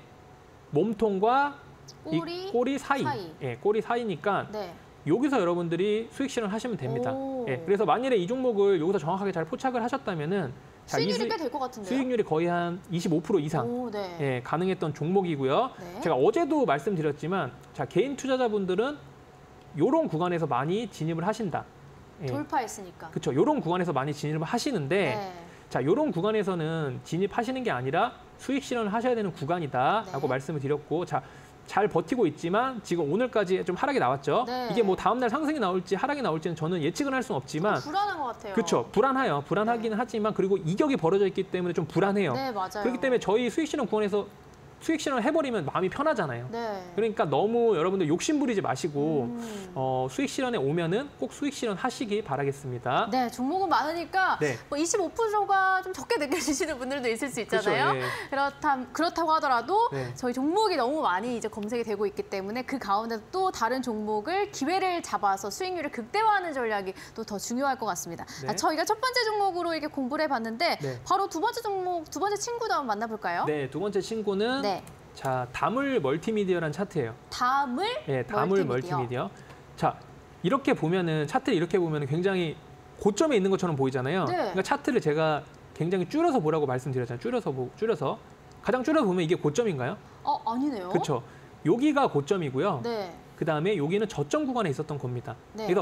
[SPEAKER 2] 몸통과
[SPEAKER 1] 꼬리,
[SPEAKER 2] 이 꼬리 사이.
[SPEAKER 1] 사이.
[SPEAKER 2] 예, 꼬리 사이니까
[SPEAKER 1] 네.
[SPEAKER 2] 여기서 여러분들이 수익 실현 하시면 됩니다.
[SPEAKER 1] 오.
[SPEAKER 2] 예, 그래서 만일에 이 종목을 여기서 정확하게 잘 포착을 하셨다면은 자, 이
[SPEAKER 1] 수익률이 꽤 될 것 같은데요.
[SPEAKER 2] 수익률이 거의 한 25% 이상
[SPEAKER 1] 오, 네.
[SPEAKER 2] 예, 가능했던 종목이고요.
[SPEAKER 1] 네.
[SPEAKER 2] 제가 어제도 말씀드렸지만 자, 개인 투자자분들은 이런 구간에서 많이 진입을 하신다. 예,
[SPEAKER 1] 돌파했으니까.
[SPEAKER 2] 그렇죠. 이런 구간에서 많이 진입을 하시는데
[SPEAKER 1] 네.
[SPEAKER 2] 자, 이런 구간에서는 진입하시는 게 아니라 수익 실현을 하셔야 되는 구간이다라고
[SPEAKER 1] 네.
[SPEAKER 2] 말씀을 드렸고, 자, 잘 버티고 있지만 지금 오늘까지 좀 하락이 나왔죠.
[SPEAKER 1] 네.
[SPEAKER 2] 이게 뭐 다음 날 상승이 나올지 하락이 나올지는 저는 예측은 할 수는 없지만,
[SPEAKER 1] 불안한 것 같아요.
[SPEAKER 2] 그렇죠. 불안해요. 불안하기는 하지만 그리고 이격이 벌어져 있기 때문에 좀 불안해요.
[SPEAKER 1] 네, 맞아요.
[SPEAKER 2] 그렇기 때문에 저희 수익 실현 구간에서 수익 실현을 해버리면 마음이 편하잖아요.
[SPEAKER 1] 네.
[SPEAKER 2] 그러니까 너무 여러분들 욕심 부리지 마시고 수익 실현에 오면은 꼭 수익 실현 하시기 바라겠습니다.
[SPEAKER 1] 네, 종목은 많으니까
[SPEAKER 2] 네.
[SPEAKER 1] 뭐 25%가 좀 적게 느껴지시는 분들도 있을 수 있잖아요.
[SPEAKER 2] 그렇죠, 예.
[SPEAKER 1] 그렇다고 하더라도
[SPEAKER 2] 네.
[SPEAKER 1] 저희 종목이 너무 많이 이제 검색이 되고 있기 때문에 그 가운데 또 다른 종목을 기회를 잡아서 수익률을 극대화하는 전략이 또 더 중요할 것 같습니다.
[SPEAKER 2] 네.
[SPEAKER 1] 저희가 첫 번째 종목으로 이렇게 공부를 해봤는데
[SPEAKER 2] 네.
[SPEAKER 1] 바로 두 번째 종목, 두 번째 친구도 한번 만나볼까요?
[SPEAKER 2] 네, 두 번째 친구는
[SPEAKER 1] 네.
[SPEAKER 2] 자, 다물 멀티미디어라는 차트예요.
[SPEAKER 1] 다물
[SPEAKER 2] 예, 다물 멀티미디어. 자, 이렇게 보면은 차트를 이렇게 보면은 굉장히 고점에 있는 것처럼 보이잖아요.
[SPEAKER 1] 네.
[SPEAKER 2] 그러니까 차트를 제가 굉장히 줄여서 보라고 말씀드렸잖아요. 줄여서 가장 줄여서 보면 이게 고점인가요?
[SPEAKER 1] 아니네요.
[SPEAKER 2] 그렇죠. 여기가 고점이고요.
[SPEAKER 1] 네.
[SPEAKER 2] 그다음에 여기는 저점 구간에 있었던 겁니다.
[SPEAKER 1] 네.
[SPEAKER 2] 그래서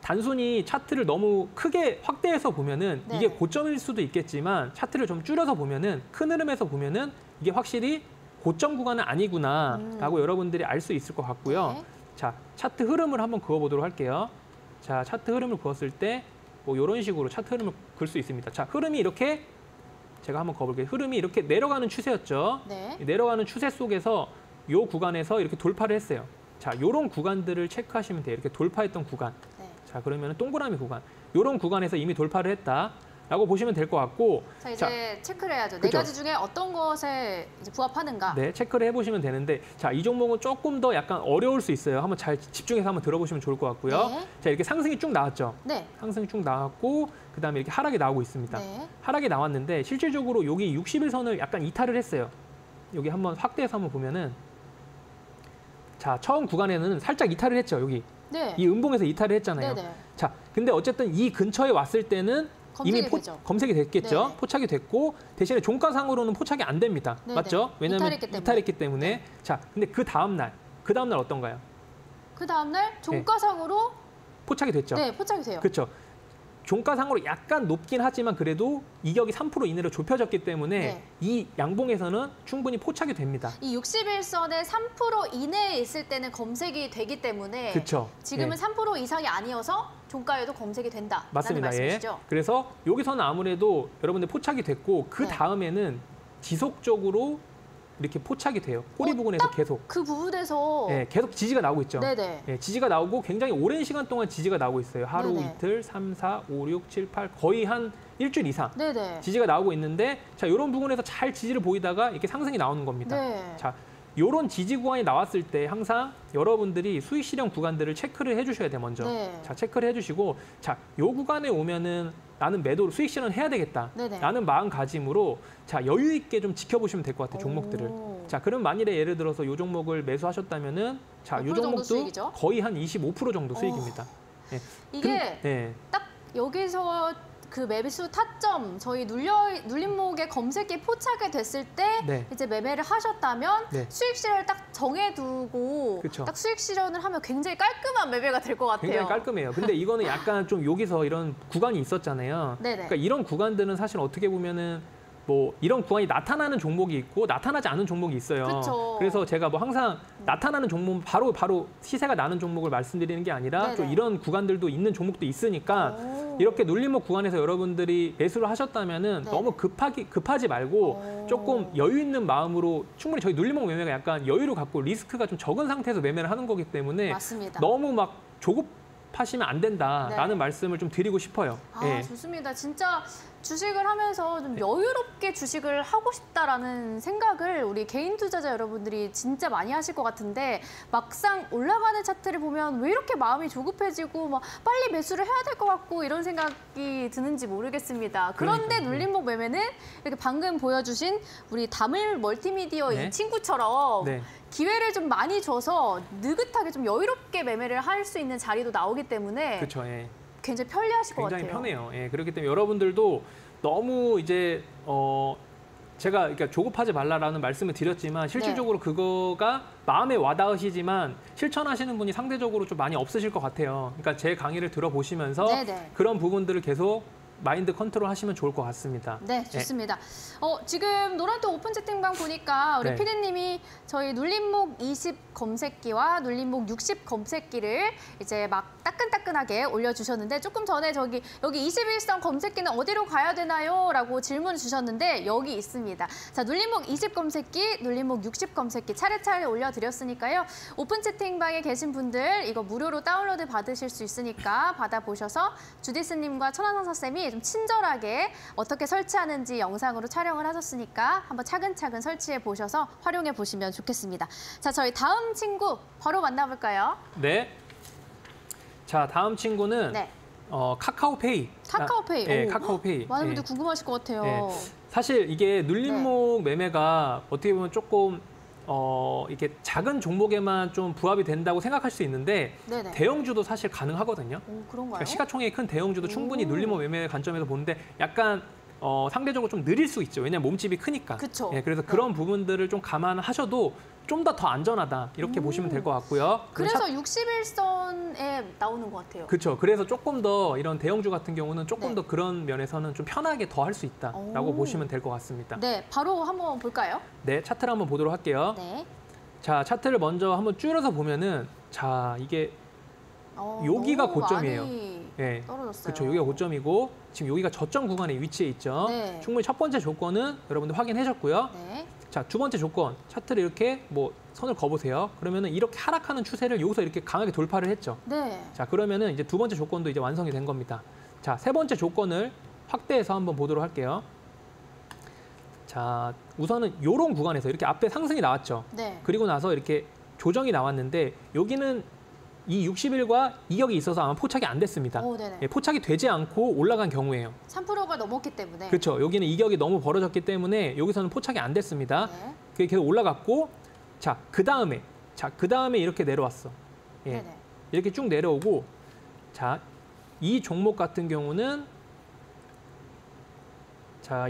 [SPEAKER 2] 단순히 차트를 너무 크게 확대해서 보면은
[SPEAKER 1] 네.
[SPEAKER 2] 이게 고점일 수도 있겠지만 차트를 좀 줄여서 보면은 큰 흐름에서 보면은 이게 확실히 고점 구간은 아니구나라고 여러분들이 알 수 있을 것 같고요.
[SPEAKER 1] 네.
[SPEAKER 2] 자, 차트 흐름을 한번 그어보도록 할게요. 자, 차트 흐름을 그었을 때 뭐 이런 식으로 차트 흐름을 그을 수 있습니다. 자, 흐름이 이렇게 제가 한번 그어볼게요. 흐름이 이렇게 내려가는 추세였죠.
[SPEAKER 1] 네.
[SPEAKER 2] 내려가는 추세 속에서 이 구간에서 이렇게 돌파를 했어요. 자, 이런 구간들을 체크하시면 돼요. 이렇게 돌파했던 구간.
[SPEAKER 1] 네.
[SPEAKER 2] 자, 그러면 동그라미 구간. 이런 구간에서 이미 돌파를 했다라고 보시면 될 것 같고.
[SPEAKER 1] 자, 이제 체크를 해야죠.
[SPEAKER 2] 그죠?
[SPEAKER 1] 네 가지 중에 어떤 것에 이제 부합하는가.
[SPEAKER 2] 네, 체크를 해보시면 되는데, 자, 이 종목은 조금 더 약간 어려울 수 있어요. 한번 잘 집중해서 한번 들어보시면 좋을 것 같고요.
[SPEAKER 1] 네.
[SPEAKER 2] 자, 이렇게 상승이 쭉 나왔죠.
[SPEAKER 1] 네.
[SPEAKER 2] 상승이 쭉 나왔고, 그 다음에 이렇게 하락이 나오고 있습니다.
[SPEAKER 1] 네.
[SPEAKER 2] 하락이 나왔는데 실질적으로 여기 60일선을 약간 이탈을 했어요. 여기 한번 확대해서 한번 보면은, 자, 처음 구간에는 살짝 이탈을 했죠. 여기
[SPEAKER 1] 네.
[SPEAKER 2] 이 음봉에서 이탈을 했잖아요.
[SPEAKER 1] 네네.
[SPEAKER 2] 자, 근데 어쨌든 이 근처에 왔을 때는
[SPEAKER 1] 검색이
[SPEAKER 2] 이미
[SPEAKER 1] 되죠.
[SPEAKER 2] 검색이 됐겠죠.
[SPEAKER 1] 네네.
[SPEAKER 2] 포착이 됐고 대신에 종가상으로는 포착이 안 됩니다.
[SPEAKER 1] 네네.
[SPEAKER 2] 맞죠? 왜냐하면
[SPEAKER 1] 이탈했기 때문에. 네.
[SPEAKER 2] 자, 근데 그 다음 날 어떤가요?
[SPEAKER 1] 그 다음날 종가상으로
[SPEAKER 2] 포착이 됐죠.
[SPEAKER 1] 네, 포착이 돼요.
[SPEAKER 2] 그렇죠. 종가상으로 약간 높긴 하지만 그래도 이격이 3% 이내로 좁혀졌기 때문에
[SPEAKER 1] 네.
[SPEAKER 2] 이 양봉에서는 충분히 포착이 됩니다.
[SPEAKER 1] 이 61선에 3% 이내에 있을 때는 검색이 되기 때문에
[SPEAKER 2] 그렇죠.
[SPEAKER 1] 지금은 3% 이상이 아니어서 종가에도 검색이 된다라는
[SPEAKER 2] 맞습니다.
[SPEAKER 1] 말씀이시죠?
[SPEAKER 2] 그래서 여기서는 아무래도 여러분들 포착이 됐고 그
[SPEAKER 1] 네.
[SPEAKER 2] 다음에는 지속적으로 이렇게 포착이 돼요. 꼬리 부근에서 계속.
[SPEAKER 1] 그 부분에서
[SPEAKER 2] 네, 계속 지지가 나오고 있죠.
[SPEAKER 1] 네네.
[SPEAKER 2] 네, 지지가 나오고 굉장히 오랜 시간 동안 지지가 나오고 있어요. 하루,
[SPEAKER 1] 네네.
[SPEAKER 2] 이틀, 3, 4, 5, 6, 7, 8 거의 한 일주일 이상
[SPEAKER 1] 네네.
[SPEAKER 2] 지지가 나오고 있는데 자, 이런 부분에서 잘 지지를 보이다가 이렇게 상승이 나오는 겁니다.
[SPEAKER 1] 네.
[SPEAKER 2] 자, 이런 지지 구간이 나왔을 때 항상 여러분들이 수익 실현 구간들을 체크를 해주셔야 돼요. 먼저.
[SPEAKER 1] 네.
[SPEAKER 2] 자, 체크를 해주시고 자, 요 구간에 오면은 나는 매도로 수익 실현 해야 되겠다.
[SPEAKER 1] 네네.
[SPEAKER 2] 라는 마음가짐으로 자, 여유 있게 좀 지켜보시면 될 것 같아요. 종목들을.
[SPEAKER 1] 오.
[SPEAKER 2] 자, 그럼 만일에 예를 들어서 요 종목을 매수하셨다면은 자,
[SPEAKER 1] 몇
[SPEAKER 2] 요
[SPEAKER 1] 프로 정도
[SPEAKER 2] 종목도
[SPEAKER 1] 수익이죠?
[SPEAKER 2] 거의 한 25% 정도 수익입니다. 예.
[SPEAKER 1] 이게
[SPEAKER 2] 네.
[SPEAKER 1] 딱 여기서 그 매수 타점 저희 눌림목의 검색기 포착이 됐을 때
[SPEAKER 2] 네.
[SPEAKER 1] 이제 매매를 하셨다면
[SPEAKER 2] 네.
[SPEAKER 1] 수익 실현을 딱 정해두고
[SPEAKER 2] 그쵸.
[SPEAKER 1] 딱 수익 실현을 하면 굉장히 깔끔한 매매가 될 것 같아요.
[SPEAKER 2] 굉장히 깔끔해요. 근데 이거는 약간 좀 여기서 이런 구간이 있었잖아요.
[SPEAKER 1] 네네.
[SPEAKER 2] 그러니까 이런 구간들은 사실 어떻게 보면은 뭐 이런 구간이 나타나는 종목이 있고 나타나지 않은 종목이 있어요.
[SPEAKER 1] 그쵸.
[SPEAKER 2] 그래서 제가 뭐 항상 나타나는 종목 바로 시세가 나는 종목을 말씀드리는 게 아니라
[SPEAKER 1] 네네.
[SPEAKER 2] 좀 이런 구간들도 있는 종목도 있으니까
[SPEAKER 1] 오.
[SPEAKER 2] 이렇게 눌림목 구간에서 여러분들이 매수를 하셨다면은
[SPEAKER 1] 네.
[SPEAKER 2] 너무 급하지 말고
[SPEAKER 1] 오.
[SPEAKER 2] 조금 여유 있는 마음으로 충분히 저희 눌림목 매매가 약간 여유를 갖고 리스크가 좀 적은 상태에서 매매를 하는 거기 때문에
[SPEAKER 1] 맞습니다.
[SPEAKER 2] 너무 막 조급하시면 안 된다라는
[SPEAKER 1] 네.
[SPEAKER 2] 말씀을 좀 드리고 싶어요.
[SPEAKER 1] 아,
[SPEAKER 2] 예.
[SPEAKER 1] 좋습니다. 진짜 주식을 하면서 좀 여유롭게 주식을 하고 싶다라는 생각을 우리 개인 투자자 여러분들이 진짜 많이 하실 것 같은데 막상 올라가는 차트를 보면 왜 이렇게 마음이 조급해지고 막 빨리 매수를 해야 될 것 같고 이런 생각이 드는지 모르겠습니다. 그런데
[SPEAKER 2] 그러니까요.
[SPEAKER 1] 눌림목 매매는 이렇게 방금 보여주신 우리 다물 멀티미디어
[SPEAKER 2] 네.
[SPEAKER 1] 이 친구처럼
[SPEAKER 2] 네.
[SPEAKER 1] 기회를 좀 많이 줘서 느긋하게 좀 여유롭게 매매를 할 수 있는 자리도 나오기 때문에
[SPEAKER 2] 그렇죠. 예.
[SPEAKER 1] 굉장히 편리하실 것
[SPEAKER 2] 굉장히
[SPEAKER 1] 같아요.
[SPEAKER 2] 편해요. 예, 그렇기 때문에 여러분들도 너무 이제 제가 그러니까 조급하지 말라라는 말씀을 드렸지만 실질적으로 그거가 마음에 와닿으시지만 실천하시는 분이 상대적으로 좀 많이 없으실 것 같아요. 그러니까 제 강의를 들어보시면서
[SPEAKER 1] 네네.
[SPEAKER 2] 그런 부분들을 계속 마인드 컨트롤 하시면 좋을 것 같습니다.
[SPEAKER 1] 네, 좋습니다. 지금 노란톡 오픈 채팅방 보니까 우리
[SPEAKER 2] 네.
[SPEAKER 1] 피디님이 저희 눌림목 20 검색기와 눌림목 60 검색기를 이제 막 따끈따끈하게 올려주셨는데 조금 전에 여기 21선 검색기는 어디로 가야 되나요? 라고 질문 주셨는데 여기 있습니다. 자, 눌림목 20 검색기, 눌림목 60 검색기 차례차례 올려드렸으니까요. 오픈 채팅방에 계신 분들 이거 무료로 다운로드 받으실 수 있으니까 받아보셔서 주디스님과 천안선사쌤이 좀 친절하게 어떻게 설치하는지 영상으로 촬영을 하셨으니까 한번 차근차근 설치해 보셔서 활용해 보시면 좋겠습니다. 자, 저희 다음 친구 바로 만나볼까요?
[SPEAKER 2] 네. 자, 다음 친구는
[SPEAKER 1] 네.
[SPEAKER 2] 카카오페이.
[SPEAKER 1] 카카오페이.
[SPEAKER 2] 네,
[SPEAKER 1] 오,
[SPEAKER 2] 카카오페이.
[SPEAKER 1] 많은
[SPEAKER 2] 예.
[SPEAKER 1] 분들 궁금하실 것 같아요.
[SPEAKER 2] 네. 사실 이게 눌림목
[SPEAKER 1] 네.
[SPEAKER 2] 매매가 어떻게 보면 조금 이렇게 작은 종목에만 좀 부합이 된다고 생각할 수 있는데
[SPEAKER 1] 네네.
[SPEAKER 2] 대형주도 사실 가능하거든요.
[SPEAKER 1] 오, 그런가요?
[SPEAKER 2] 그러니까 시가총액이 큰 대형주도 충분히
[SPEAKER 1] 오.
[SPEAKER 2] 눌림목 매매 관점에서 보는데 약간 상대적으로 좀 느릴 수 있죠. 왜냐하면 몸집이 크니까.
[SPEAKER 1] 그쵸.
[SPEAKER 2] 예, 그래서 그런 부분들을 좀 감안하셔도 좀 더 안전하다 이렇게 보시면 될 것 같고요.
[SPEAKER 1] 그래서 61선에 나오는 것 같아요.
[SPEAKER 2] 그렇죠. 그래서 조금 더 이런 대형주 같은 경우는 조금
[SPEAKER 1] 네.
[SPEAKER 2] 더 그런 면에서는 좀 편하게 더 할 수 있다라고
[SPEAKER 1] 오.
[SPEAKER 2] 보시면 될 것 같습니다.
[SPEAKER 1] 네, 바로 한번 볼까요?
[SPEAKER 2] 네, 차트를 한번 보도록 할게요.
[SPEAKER 1] 네.
[SPEAKER 2] 자, 차트를 먼저 한번 줄여서 보면은 자, 이게 여기가
[SPEAKER 1] 너무
[SPEAKER 2] 고점이에요.
[SPEAKER 1] 많이
[SPEAKER 2] 예.
[SPEAKER 1] 떨어졌어요.
[SPEAKER 2] 그렇죠. 여기가 고점이고 지금 여기가 저점 구간에 위치해 있죠.
[SPEAKER 1] 네.
[SPEAKER 2] 충분히 첫 번째 조건은 여러분들 확인하셨고요.
[SPEAKER 1] 네.
[SPEAKER 2] 자, 두 번째 조건. 차트를 이렇게 뭐 선을 그어보세요. 그러면은 이렇게 하락하는 추세를 여기서 이렇게 강하게 돌파를 했죠.
[SPEAKER 1] 네.
[SPEAKER 2] 자, 그러면은 이제 두 번째 조건도 이제 완성이 된 겁니다. 자, 세 번째 조건을 확대해서 한번 보도록 할게요. 자, 우선은 이런 구간에서 이렇게 앞에 상승이 나왔죠.
[SPEAKER 1] 네.
[SPEAKER 2] 그리고 나서 이렇게 조정이 나왔는데 여기는 이 60일과 이격이 있어서 아마 포착이 안 됐습니다.
[SPEAKER 1] 오, 네네.
[SPEAKER 2] 예, 포착이 되지 않고 올라간 경우에요.
[SPEAKER 1] 3%가 넘었기 때문에.
[SPEAKER 2] 그렇죠. 여기는 이격이 너무 벌어졌기 때문에 여기서는 포착이 안 됐습니다.
[SPEAKER 1] 네.
[SPEAKER 2] 그게 계속 올라갔고, 자, 그 다음에 이렇게 내려왔어. 예,
[SPEAKER 1] 네네.
[SPEAKER 2] 이렇게 쭉 내려오고, 자, 이 종목 같은 경우는 자,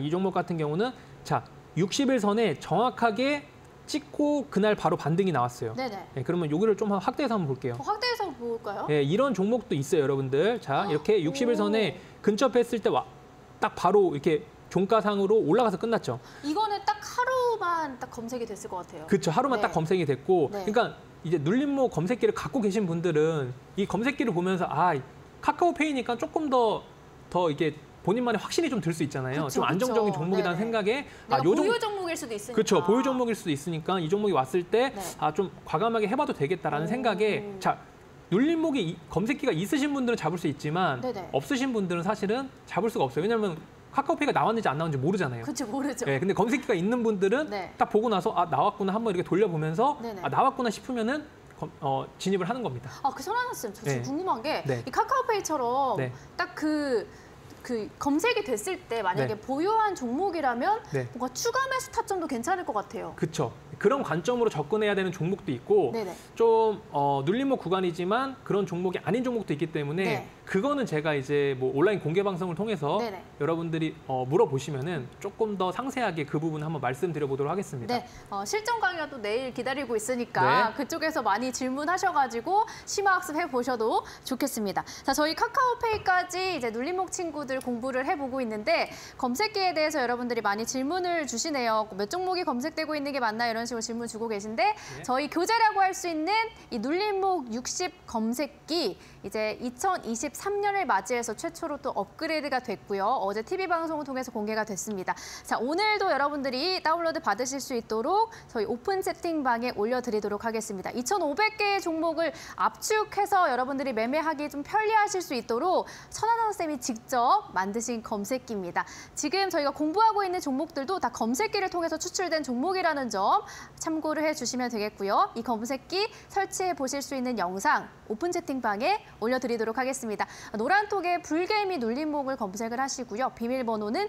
[SPEAKER 2] 60일선에 정확하게 찍고 그날 바로 반등이 나왔어요.
[SPEAKER 1] 네네.
[SPEAKER 2] 예, 그러면 여기를 좀 확대해서 한번 볼게요.
[SPEAKER 1] 확대해서 볼까요?
[SPEAKER 2] 예, 이런 종목도 있어요, 여러분들. 자, 이렇게 60일선에 근접했을 때 딱 바로 이렇게 종가상으로 올라가서 끝났죠.
[SPEAKER 1] 이거는 딱 하루만 딱 검색이 됐을 것 같아요.
[SPEAKER 2] 그렇죠. 하루만
[SPEAKER 1] 네.
[SPEAKER 2] 딱 검색이 됐고,
[SPEAKER 1] 네.
[SPEAKER 2] 그러니까 이제 눌림목 검색기를 갖고 계신 분들은 이 검색기를 보면서 카카오페이니까 조금 더 이게 본인만의 확신이 좀 들 수 있잖아요.
[SPEAKER 1] 그쵸,
[SPEAKER 2] 좀 안정적인
[SPEAKER 1] 그쵸.
[SPEAKER 2] 종목이라는
[SPEAKER 1] 네네.
[SPEAKER 2] 생각에
[SPEAKER 1] 내가
[SPEAKER 2] 요
[SPEAKER 1] 보유 종목일 수도 있으니까.
[SPEAKER 2] 그렇죠. 보유 종목일 수도 있으니까 이 종목이 왔을 때
[SPEAKER 1] 네.
[SPEAKER 2] 좀 과감하게 해봐도 되겠다라는
[SPEAKER 1] 오.
[SPEAKER 2] 생각에 자, 눌림목이 검색기가 있으신 분들은 잡을 수 있지만
[SPEAKER 1] 네네.
[SPEAKER 2] 없으신 분들은 사실은 잡을 수가 없어요. 왜냐하면 카카오페이가 나왔는지 안 나왔는지 모르잖아요.
[SPEAKER 1] 그렇죠, 모르죠.
[SPEAKER 2] 네, 근데 검색기가 있는 분들은
[SPEAKER 1] 네.
[SPEAKER 2] 딱 보고 나서 나왔구나 한번 이렇게 돌려보면서
[SPEAKER 1] 네네.
[SPEAKER 2] 나왔구나 싶으면은 진입을 하는 겁니다.
[SPEAKER 1] 그 선하나 쌤, 저 지금
[SPEAKER 2] 네.
[SPEAKER 1] 궁금한 게
[SPEAKER 2] 네.
[SPEAKER 1] 이 카카오페이처럼
[SPEAKER 2] 네.
[SPEAKER 1] 딱 그 검색이 됐을 때 만약에
[SPEAKER 2] 네.
[SPEAKER 1] 보유한 종목이라면
[SPEAKER 2] 네.
[SPEAKER 1] 뭔가 추가 매수 타점도 괜찮을 것 같아요.
[SPEAKER 2] 그렇죠. 그런 관점으로 접근해야 되는 종목도 있고
[SPEAKER 1] 네네.
[SPEAKER 2] 좀 눌림목 구간이지만 그런 종목이 아닌 종목도 있기 때문에
[SPEAKER 1] 네.
[SPEAKER 2] 그거는 제가 이제 뭐 온라인 공개 방송을 통해서
[SPEAKER 1] 네네.
[SPEAKER 2] 여러분들이 물어보시면은 조금 더 상세하게 그 부분 한번 말씀드려보도록 하겠습니다.
[SPEAKER 1] 네, 실전 강의가 또 내일 기다리고 있으니까
[SPEAKER 2] 네.
[SPEAKER 1] 그쪽에서 많이 질문하셔가지고 심화학습 해보셔도 좋겠습니다. 자, 저희 카카오페이까지 이제 눌림목 친구들 공부를 해보고 있는데 검색기에 대해서 여러분들이 많이 질문을 주시네요. 몇 종목이 검색되고 있는 게 맞나 이런 식으로 질문 주고 계신데
[SPEAKER 2] 네.
[SPEAKER 1] 저희 교재라고 할 수 있는 이 눌림목 60 검색기 이제 2023년을 맞이해서 최초로 또 업그레이드가 됐고요. 어제 TV 방송을 통해서 공개가 됐습니다. 자, 오늘도 여러분들이 다운로드 받으실 수 있도록 저희 오픈 채팅방에 올려드리도록 하겠습니다. 2,500개의 종목을 압축해서 여러분들이 매매하기 좀 편리하실 수 있도록 천하장 쌤이 직접 만드신 검색기입니다. 지금 저희가 공부하고 있는 종목들도 다 검색기를 통해서 추출된 종목이라는 점 참고를 해주시면 되겠고요. 이 검색기 설치해 보실 수 있는 영상 오픈 채팅방에 올려드리도록 하겠습니다. 노란톡에 불개미 눌림목을 검색을 하시고요. 비밀번호는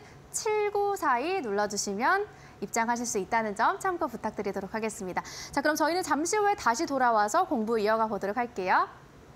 [SPEAKER 1] 7942 눌러주시면 입장하실 수 있다는 점 참고 부탁드리도록 하겠습니다. 자, 그럼 저희는 잠시 후에 다시 돌아와서 공부 이어가 보도록 할게요.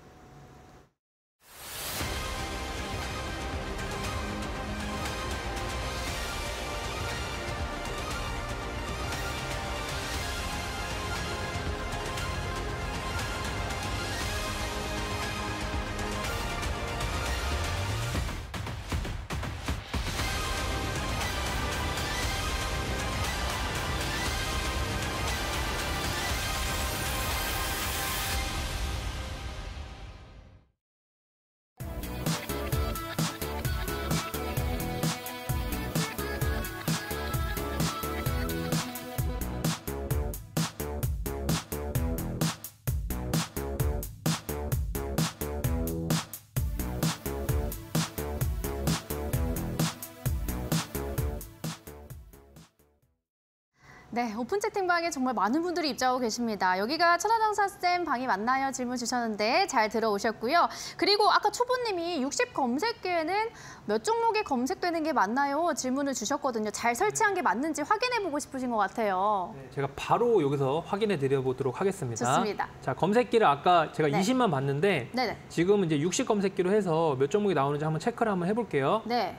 [SPEAKER 1] 네, 오픈 채팅방에 정말 많은 분들이 입장하고 계십니다. 여기가 천하장사쌤 방이 맞나요? 질문 주셨는데 잘 들어오셨고요. 그리고 아까 초보님이 60 검색기에는 몇 종목이 검색되는 게 맞나요? 질문을 주셨거든요. 잘 설치한 게 맞는지 확인해보고 싶으신 것 같아요.
[SPEAKER 2] 제가 바로 여기서 확인해 드려보도록 하겠습니다.
[SPEAKER 1] 좋습니다.
[SPEAKER 2] 자, 검색기를 아까 제가
[SPEAKER 1] 네.
[SPEAKER 2] 20만 봤는데
[SPEAKER 1] 네네.
[SPEAKER 2] 지금 이제 60 검색기로 해서 몇 종목이 나오는지 한번 체크를 한번 해볼게요.
[SPEAKER 1] 네.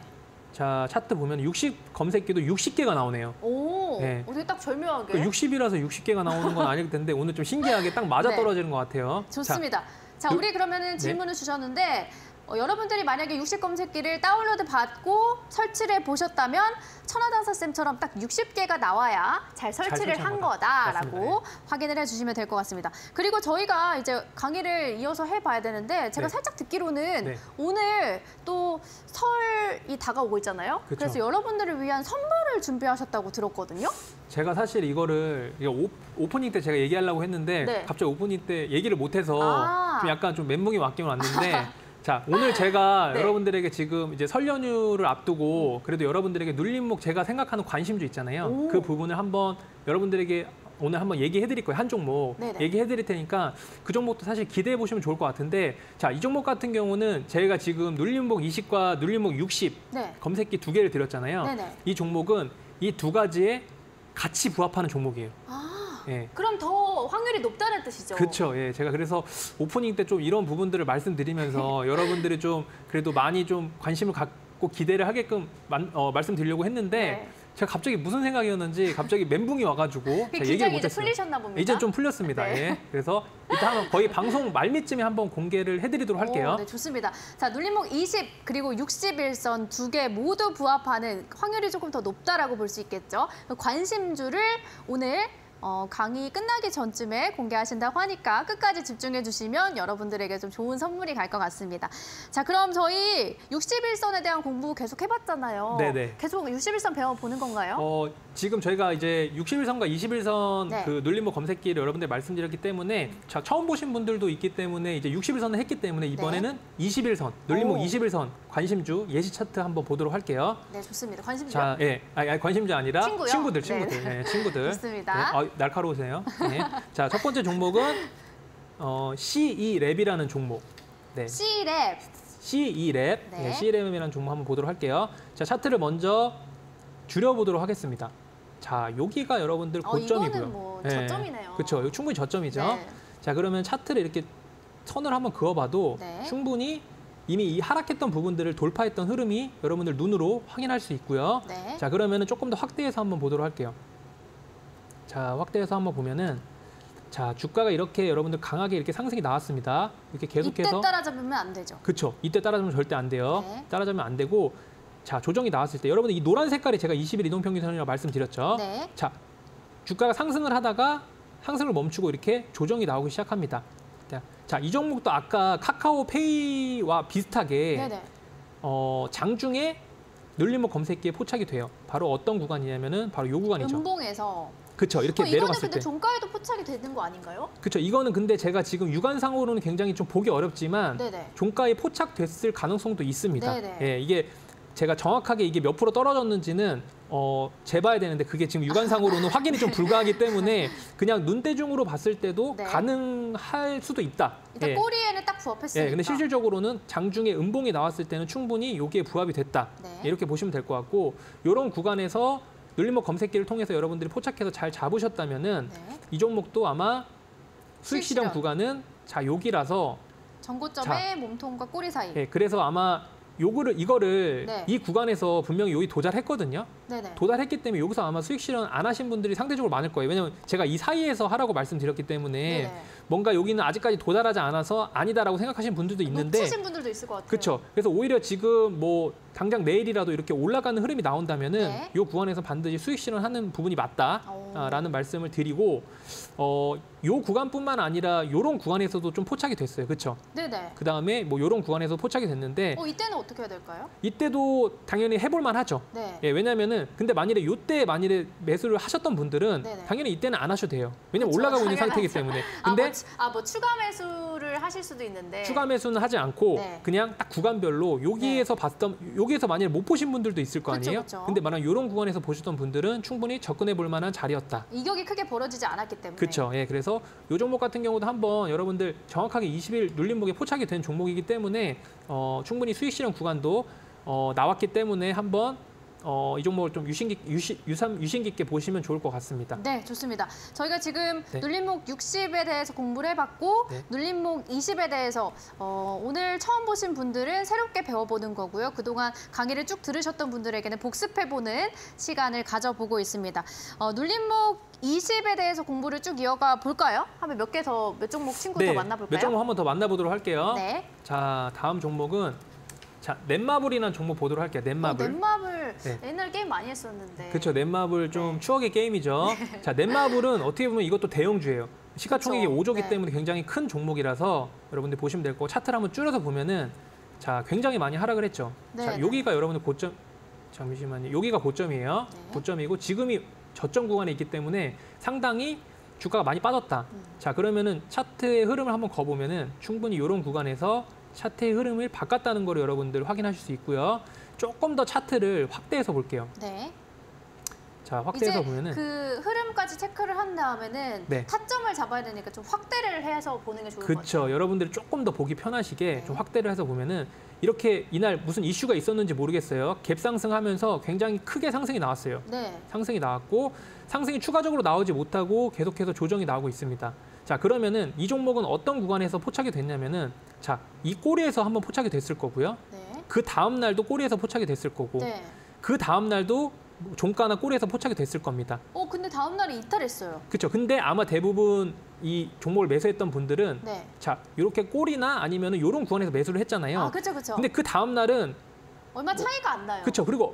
[SPEAKER 2] 자, 차트 보면 60 검색기도 60개가 나오네요.
[SPEAKER 1] 오,
[SPEAKER 2] 네.
[SPEAKER 1] 어떻게 딱 절묘하게.
[SPEAKER 2] 60이라서 60개가 나오는 건 아닐 텐데 오늘 좀 신기하게 딱 맞아 떨어지는 것 같아요.
[SPEAKER 1] 좋습니다. 자, 우리 그러면은 질문을 주셨는데 여러분들이 만약에 60 검색기를 다운로드 받고 설치를 보셨다면 천하장사쌤처럼 딱 60개가 나와야 잘 설치를 한 거다라고 확인을 해주시면 될 것 같습니다. 그리고 저희가 이제 강의를 이어서 해봐야 되는데 제가 살짝 듣기로는 오늘 또 설이 다가오고 있잖아요.
[SPEAKER 2] 그쵸.
[SPEAKER 1] 그래서 여러분들을 위한 선물을 준비하셨다고 들었거든요.
[SPEAKER 2] 제가 사실 이거를 오프닝 때 제가 얘기하려고 했는데 갑자기 오프닝 때 얘기를 못해서 좀 약간 좀 멘붕이 왔긴 왔는데 자, 오늘 제가 여러분들에게 지금 이제 설 연휴를 앞두고 그래도 여러분들에게 눌림목 제가 생각하는 관심주 있잖아요. 그 부분을 한번 여러분들에게 오늘 한번 얘기해 드릴 거예요. 한 종목 얘기해 드릴 테니까 그 종목도 사실 기대해 보시면 좋을 것 같은데 자, 이 종목 같은 경우는 제가 지금 눌림목 20과 눌림목 60 검색기 2개를 드렸잖아요. 이 종목은 이 두 가지에 같이 부합하는 종목이에요.
[SPEAKER 1] 그럼 더 확률이 높다는 뜻이죠.
[SPEAKER 2] 그렇죠. 예, 제가 그래서 오프닝 때 좀 이런 부분들을 말씀드리면서 여러분들이 좀 그래도 많이 좀 관심을 갖고 기대를 하게끔 말씀드리려고 했는데 제가 갑자기 무슨 생각이었는지 갑자기 멘붕이 와가지고 제가 얘기를 못했어요.
[SPEAKER 1] 이제 풀리셨나 봅니다.
[SPEAKER 2] 이제 좀 풀렸습니다. 예. 그래서 일단 한번 거의 방송 말미쯤에 한번 공개를 해드리도록 할게요.
[SPEAKER 1] 네, 좋습니다. 자, 눌림목 20 그리고 61선 2개 모두 부합하는 확률이 조금 더 높다라고 볼 수 있겠죠. 관심주를 오늘 강의 끝나기 전쯤에 공개하신다고 하니까 끝까지 집중해 주시면 여러분들에게 좀 좋은 선물이 갈 것 같습니다. 자, 그럼 저희 61선에 대한 공부 계속 해봤잖아요.
[SPEAKER 2] 네네.
[SPEAKER 1] 계속 61선 배워보는 건가요?
[SPEAKER 2] 지금 저희가 이제 61선과 21선 그 눌림목 검색기를 여러분들 말씀드렸기 때문에 자, 처음 보신 분들도 있기 때문에 이제 61선을 했기 때문에 이번에는 21선, 눌림목 21선 관심주 예시 차트 한번 보도록 할게요.
[SPEAKER 1] 네, 좋습니다. 관심주.
[SPEAKER 2] 자, 관심주 아니라
[SPEAKER 1] 친구요?
[SPEAKER 2] 친구들. 친구들.
[SPEAKER 1] 좋습니다.
[SPEAKER 2] 날카로우세요. 자, 첫 번째 종목은 CE랩이라는 종목.
[SPEAKER 1] CE랩.
[SPEAKER 2] CE랩. CE랩이라는 종목 한번 보도록 할게요. 자, 차트를 먼저 줄여보도록 하겠습니다. 자, 여기가 여러분들 고점이고요.
[SPEAKER 1] 이거는 뭐 저점이네요.
[SPEAKER 2] 그렇죠. 충분히 저점이죠. 자, 그러면 차트를 이렇게 선을 한번 그어봐도 충분히 이미 이 하락했던 부분들을 돌파했던 흐름이 여러분들 눈으로 확인할 수 있고요. 자, 그러면 조금 더 확대해서 한번 보도록 할게요. 자, 확대해서 한번 보면은 자, 주가가 이렇게 여러분들 강하게 이렇게 상승이 나왔습니다. 이렇게 계속해서
[SPEAKER 1] 이때 따라잡으면 안 되죠.
[SPEAKER 2] 그렇죠. 이때 따라잡으면 절대 안 돼요. 따라잡으면 안 되고 자, 조정이 나왔을 때 여러분들 이 노란 색깔이 제가 20일 이동평균선이라고 말씀드렸죠. 자, 주가가 상승을 하다가 상승을 멈추고 이렇게 조정이 나오기 시작합니다. 자, 이 종목도 아까 카카오페이와 비슷하게 장중에 눌림목 검색기에 포착이 돼요. 바로 어떤 구간이냐면은 바로 이 구간이죠.
[SPEAKER 1] 연봉에서.
[SPEAKER 2] 그렇죠. 이렇게 내려갔을 때.
[SPEAKER 1] 이거는 근데 종가에도 포착이 되는 거 아닌가요?
[SPEAKER 2] 그렇죠. 이거는 근데 제가 지금 육안상으로는 굉장히 좀 보기 어렵지만 종가에 포착됐을 가능성도 있습니다. 예, 이게 제가 정확하게 이게 몇 프로 떨어졌는지는 재봐야 되는데 그게 지금 육안상으로는 확인이 좀 불가하기 때문에 그냥 눈대중으로 봤을 때도 가능할 수도 있다.
[SPEAKER 1] 일단 꼬리에는 딱 부합했으니까.
[SPEAKER 2] 근데 실질적으로는 장중에 음봉이 나왔을 때는 충분히 여기에 부합이 됐다. 이렇게 보시면 될 것 같고 이런 구간에서 눌림목 검색기를 통해서 여러분들이 포착해서 잘 잡으셨다면은 이 종목도 아마 수익 실현 구간은 자, 여기라서
[SPEAKER 1] 전고점의 몸통과 꼬리 사이.
[SPEAKER 2] 그래서 아마 이거를 이 구간에서 분명히 여기 도달했거든요. 도달했기 때문에 여기서 아마 수익 실현 안 하신 분들이 상대적으로 많을 거예요. 왜냐하면 제가 이 사이에서 하라고 말씀드렸기 때문에 뭔가 여기는 아직까지 도달하지 않아서 아니다라고 생각하시는 분들도 있는데
[SPEAKER 1] 놓치신 분들도 있을 것 같아요.
[SPEAKER 2] 그렇죠. 그래서 오히려 지금 뭐 당장 내일이라도 이렇게 올라가는 흐름이 나온다면은 이 구간에서 반드시 수익 실현하는 부분이 맞다라는 말씀을 드리고 이 구간뿐만 아니라 이런 구간에서도 좀 포착이 됐어요. 그렇죠? 그 다음에 뭐 이런 구간에서 포착이 됐는데
[SPEAKER 1] 이때는 어떻게 해야 될까요?
[SPEAKER 2] 이때도 당연히 해볼만 하죠. 왜냐면은 근데 만일에 이때 매수를 하셨던 분들은 당연히 이때는 안 하셔도 돼요. 왜냐면 올라가고 있는 상태이기 때문에. 근데
[SPEAKER 1] 뭐 추가 매수를 하실 수도 있는데
[SPEAKER 2] 추가 매수는 하지 않고 그냥 딱 구간별로 여기에서 만약에 못 보신 분들도 있을 거 아니에요. 근데 만약 이런 구간에서 보셨던 분들은 충분히 접근해 볼 만한 자리였다.
[SPEAKER 1] 이격이 크게 벌어지지 않았기 때문에.
[SPEAKER 2] 그렇죠. 그래서 이 종목 같은 경우도 한번 여러분들 정확하게 20일 눌림목에 포착이 된 종목이기 때문에 충분히 수익 실현 구간도 나왔기 때문에 한번 이 종목을 좀 유심 깊게 보시면 좋을 것 같습니다.
[SPEAKER 1] 네, 좋습니다. 저희가 지금
[SPEAKER 2] 네.
[SPEAKER 1] 눌림목 60에 대해서 공부를 해봤고
[SPEAKER 2] 네.
[SPEAKER 1] 눌림목 20에 대해서 오늘 처음 보신 분들은 새롭게 배워보는 거고요. 그동안 강의를 쭉 들으셨던 분들에게는 복습해보는 시간을 가져보고 있습니다. 눌림목 20에 대해서 공부를 쭉 이어가 볼까요? 한번 몇 종목 친구 더 만나볼까요?
[SPEAKER 2] 몇 종목 한번 더 만나보도록 할게요.
[SPEAKER 1] 네.
[SPEAKER 2] 자, 다음 종목은 넷마블이라는 종목 보도록 할게요. 넷마블.
[SPEAKER 1] 넷마블
[SPEAKER 2] 네.
[SPEAKER 1] 옛날 게임 많이 했었는데.
[SPEAKER 2] 그렇죠. 넷마블 좀 추억의 게임이죠. 자, 넷마블은 어떻게 보면 이것도 대형주예요. 시가총액이
[SPEAKER 1] 그쵸.
[SPEAKER 2] 5조기 때문에 굉장히 큰 종목이라서 여러분들 보시면 될 거고 차트를 한번 줄여서 보면은 자, 굉장히 많이 하락을 했죠. 자, 여기가 여러분들 고점 잠시만요. 여기가 고점이에요. 고점이고 지금이 저점 구간에 있기 때문에 상당히 주가가 많이 빠졌다. 자, 그러면은 차트의 흐름을 한번 거보면은 충분히 이런 구간에서 차트의 흐름을 바꿨다는 걸 여러분들 확인하실 수 있고요. 조금 더 차트를 확대해서 볼게요.
[SPEAKER 1] 네.
[SPEAKER 2] 자, 확대해서
[SPEAKER 1] 이제
[SPEAKER 2] 보면은
[SPEAKER 1] 그 흐름까지 체크를 한 다음에는
[SPEAKER 2] 네.
[SPEAKER 1] 타점을 잡아야 되니까 좀 확대를 해서 보는 게 좋을 것 같아요.
[SPEAKER 2] 그렇죠. 여러분들이 조금 더 보기 편하시게
[SPEAKER 1] 네.
[SPEAKER 2] 좀 확대를 해서 보면은 이렇게 이날 무슨 이슈가 있었는지 모르겠어요. 갭 상승하면서 굉장히 크게 상승이 나왔어요.
[SPEAKER 1] 네.
[SPEAKER 2] 상승이 나왔고 상승이 추가적으로 나오지 못하고 계속해서 조정이 나오고 있습니다. 자, 그러면은 이 종목은 어떤 구간에서 포착이 됐냐면은 자, 이 꼬리에서 한번 포착이 됐을 거고요.
[SPEAKER 1] 네.
[SPEAKER 2] 그 다음 날도 꼬리에서 포착이 됐을 거고
[SPEAKER 1] 네.
[SPEAKER 2] 그 다음 날도 종가나 꼬리에서 포착이 됐을 겁니다.
[SPEAKER 1] 근데 다음 날에 이탈했어요.
[SPEAKER 2] 그렇죠. 근데 아마 대부분 이 종목을 매수했던 분들은
[SPEAKER 1] 네.
[SPEAKER 2] 자, 이렇게 꼬리나 아니면은 이런 구간에서 매수를 했잖아요.
[SPEAKER 1] 아, 그렇죠, 그렇죠.
[SPEAKER 2] 근데 그 다음 날은
[SPEAKER 1] 얼마 차이가 안 나요.
[SPEAKER 2] 그렇죠. 그리고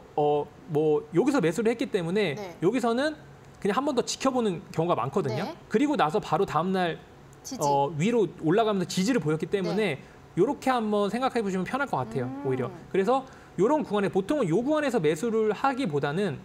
[SPEAKER 2] 뭐 여기서 매수를 했기 때문에
[SPEAKER 1] 네.
[SPEAKER 2] 여기서는 그냥 한 번 더 지켜보는 경우가 많거든요.
[SPEAKER 1] 네.
[SPEAKER 2] 그리고 나서 바로 다음 날
[SPEAKER 1] 지지.
[SPEAKER 2] 위로 올라가면서 지지를 보였기 때문에
[SPEAKER 1] 네.
[SPEAKER 2] 이렇게 한번 생각해 보시면 편할 것 같아요. 오히려. 그래서 이런 구간에 보통은 이 구간에서 매수를 하기보다는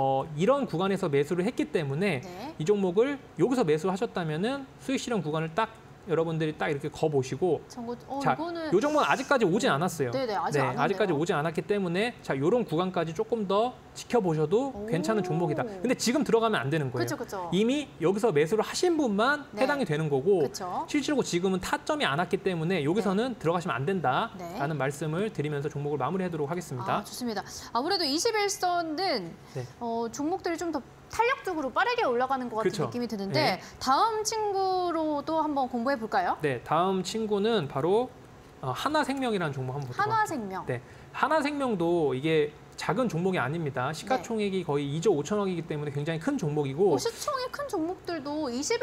[SPEAKER 2] 이런 구간에서 매수를 했기 때문에
[SPEAKER 1] 네.
[SPEAKER 2] 이 종목을 여기서 매수하셨다면은 수익 실현 구간을 딱 여러분들이 딱 이렇게 거 보시고 자,
[SPEAKER 1] 이거는
[SPEAKER 2] 요 종목은 아직까지 오진 않았어요.
[SPEAKER 1] 네네, 아직 안 왔네요.
[SPEAKER 2] 아직까지 오진 않았기 때문에 자, 요런 구간까지 조금 더 지켜보셔도 괜찮은 종목이다. 근데 지금 들어가면 안 되는 거예요.
[SPEAKER 1] 그렇죠, 그렇죠.
[SPEAKER 2] 이미 여기서 매수를 하신 분만
[SPEAKER 1] 네.
[SPEAKER 2] 해당이 되는 거고
[SPEAKER 1] 그렇죠.
[SPEAKER 2] 실제로 지금은 타점이 안 왔기 때문에 여기서는 들어가시면 안 된다라는
[SPEAKER 1] 네.
[SPEAKER 2] 말씀을 드리면서 종목을 마무리하도록 하겠습니다.
[SPEAKER 1] 아, 좋습니다. 아무래도 21선은
[SPEAKER 2] 네.
[SPEAKER 1] 종목들이 좀 더 탄력적으로 빠르게 올라가는 것 같은
[SPEAKER 2] 그쵸.
[SPEAKER 1] 느낌이 드는데
[SPEAKER 2] 네.
[SPEAKER 1] 다음 친구로도 한번 공부해 볼까요?
[SPEAKER 2] 네, 다음 친구는 바로 하나생명이라는 종목 한번 보도록
[SPEAKER 1] 하나생명.
[SPEAKER 2] 네, 하나생명도 이게 작은 종목이 아닙니다. 시가총액이 거의 2조 5천억이기 때문에 굉장히 큰 종목이고
[SPEAKER 1] 시총이 큰 종목들도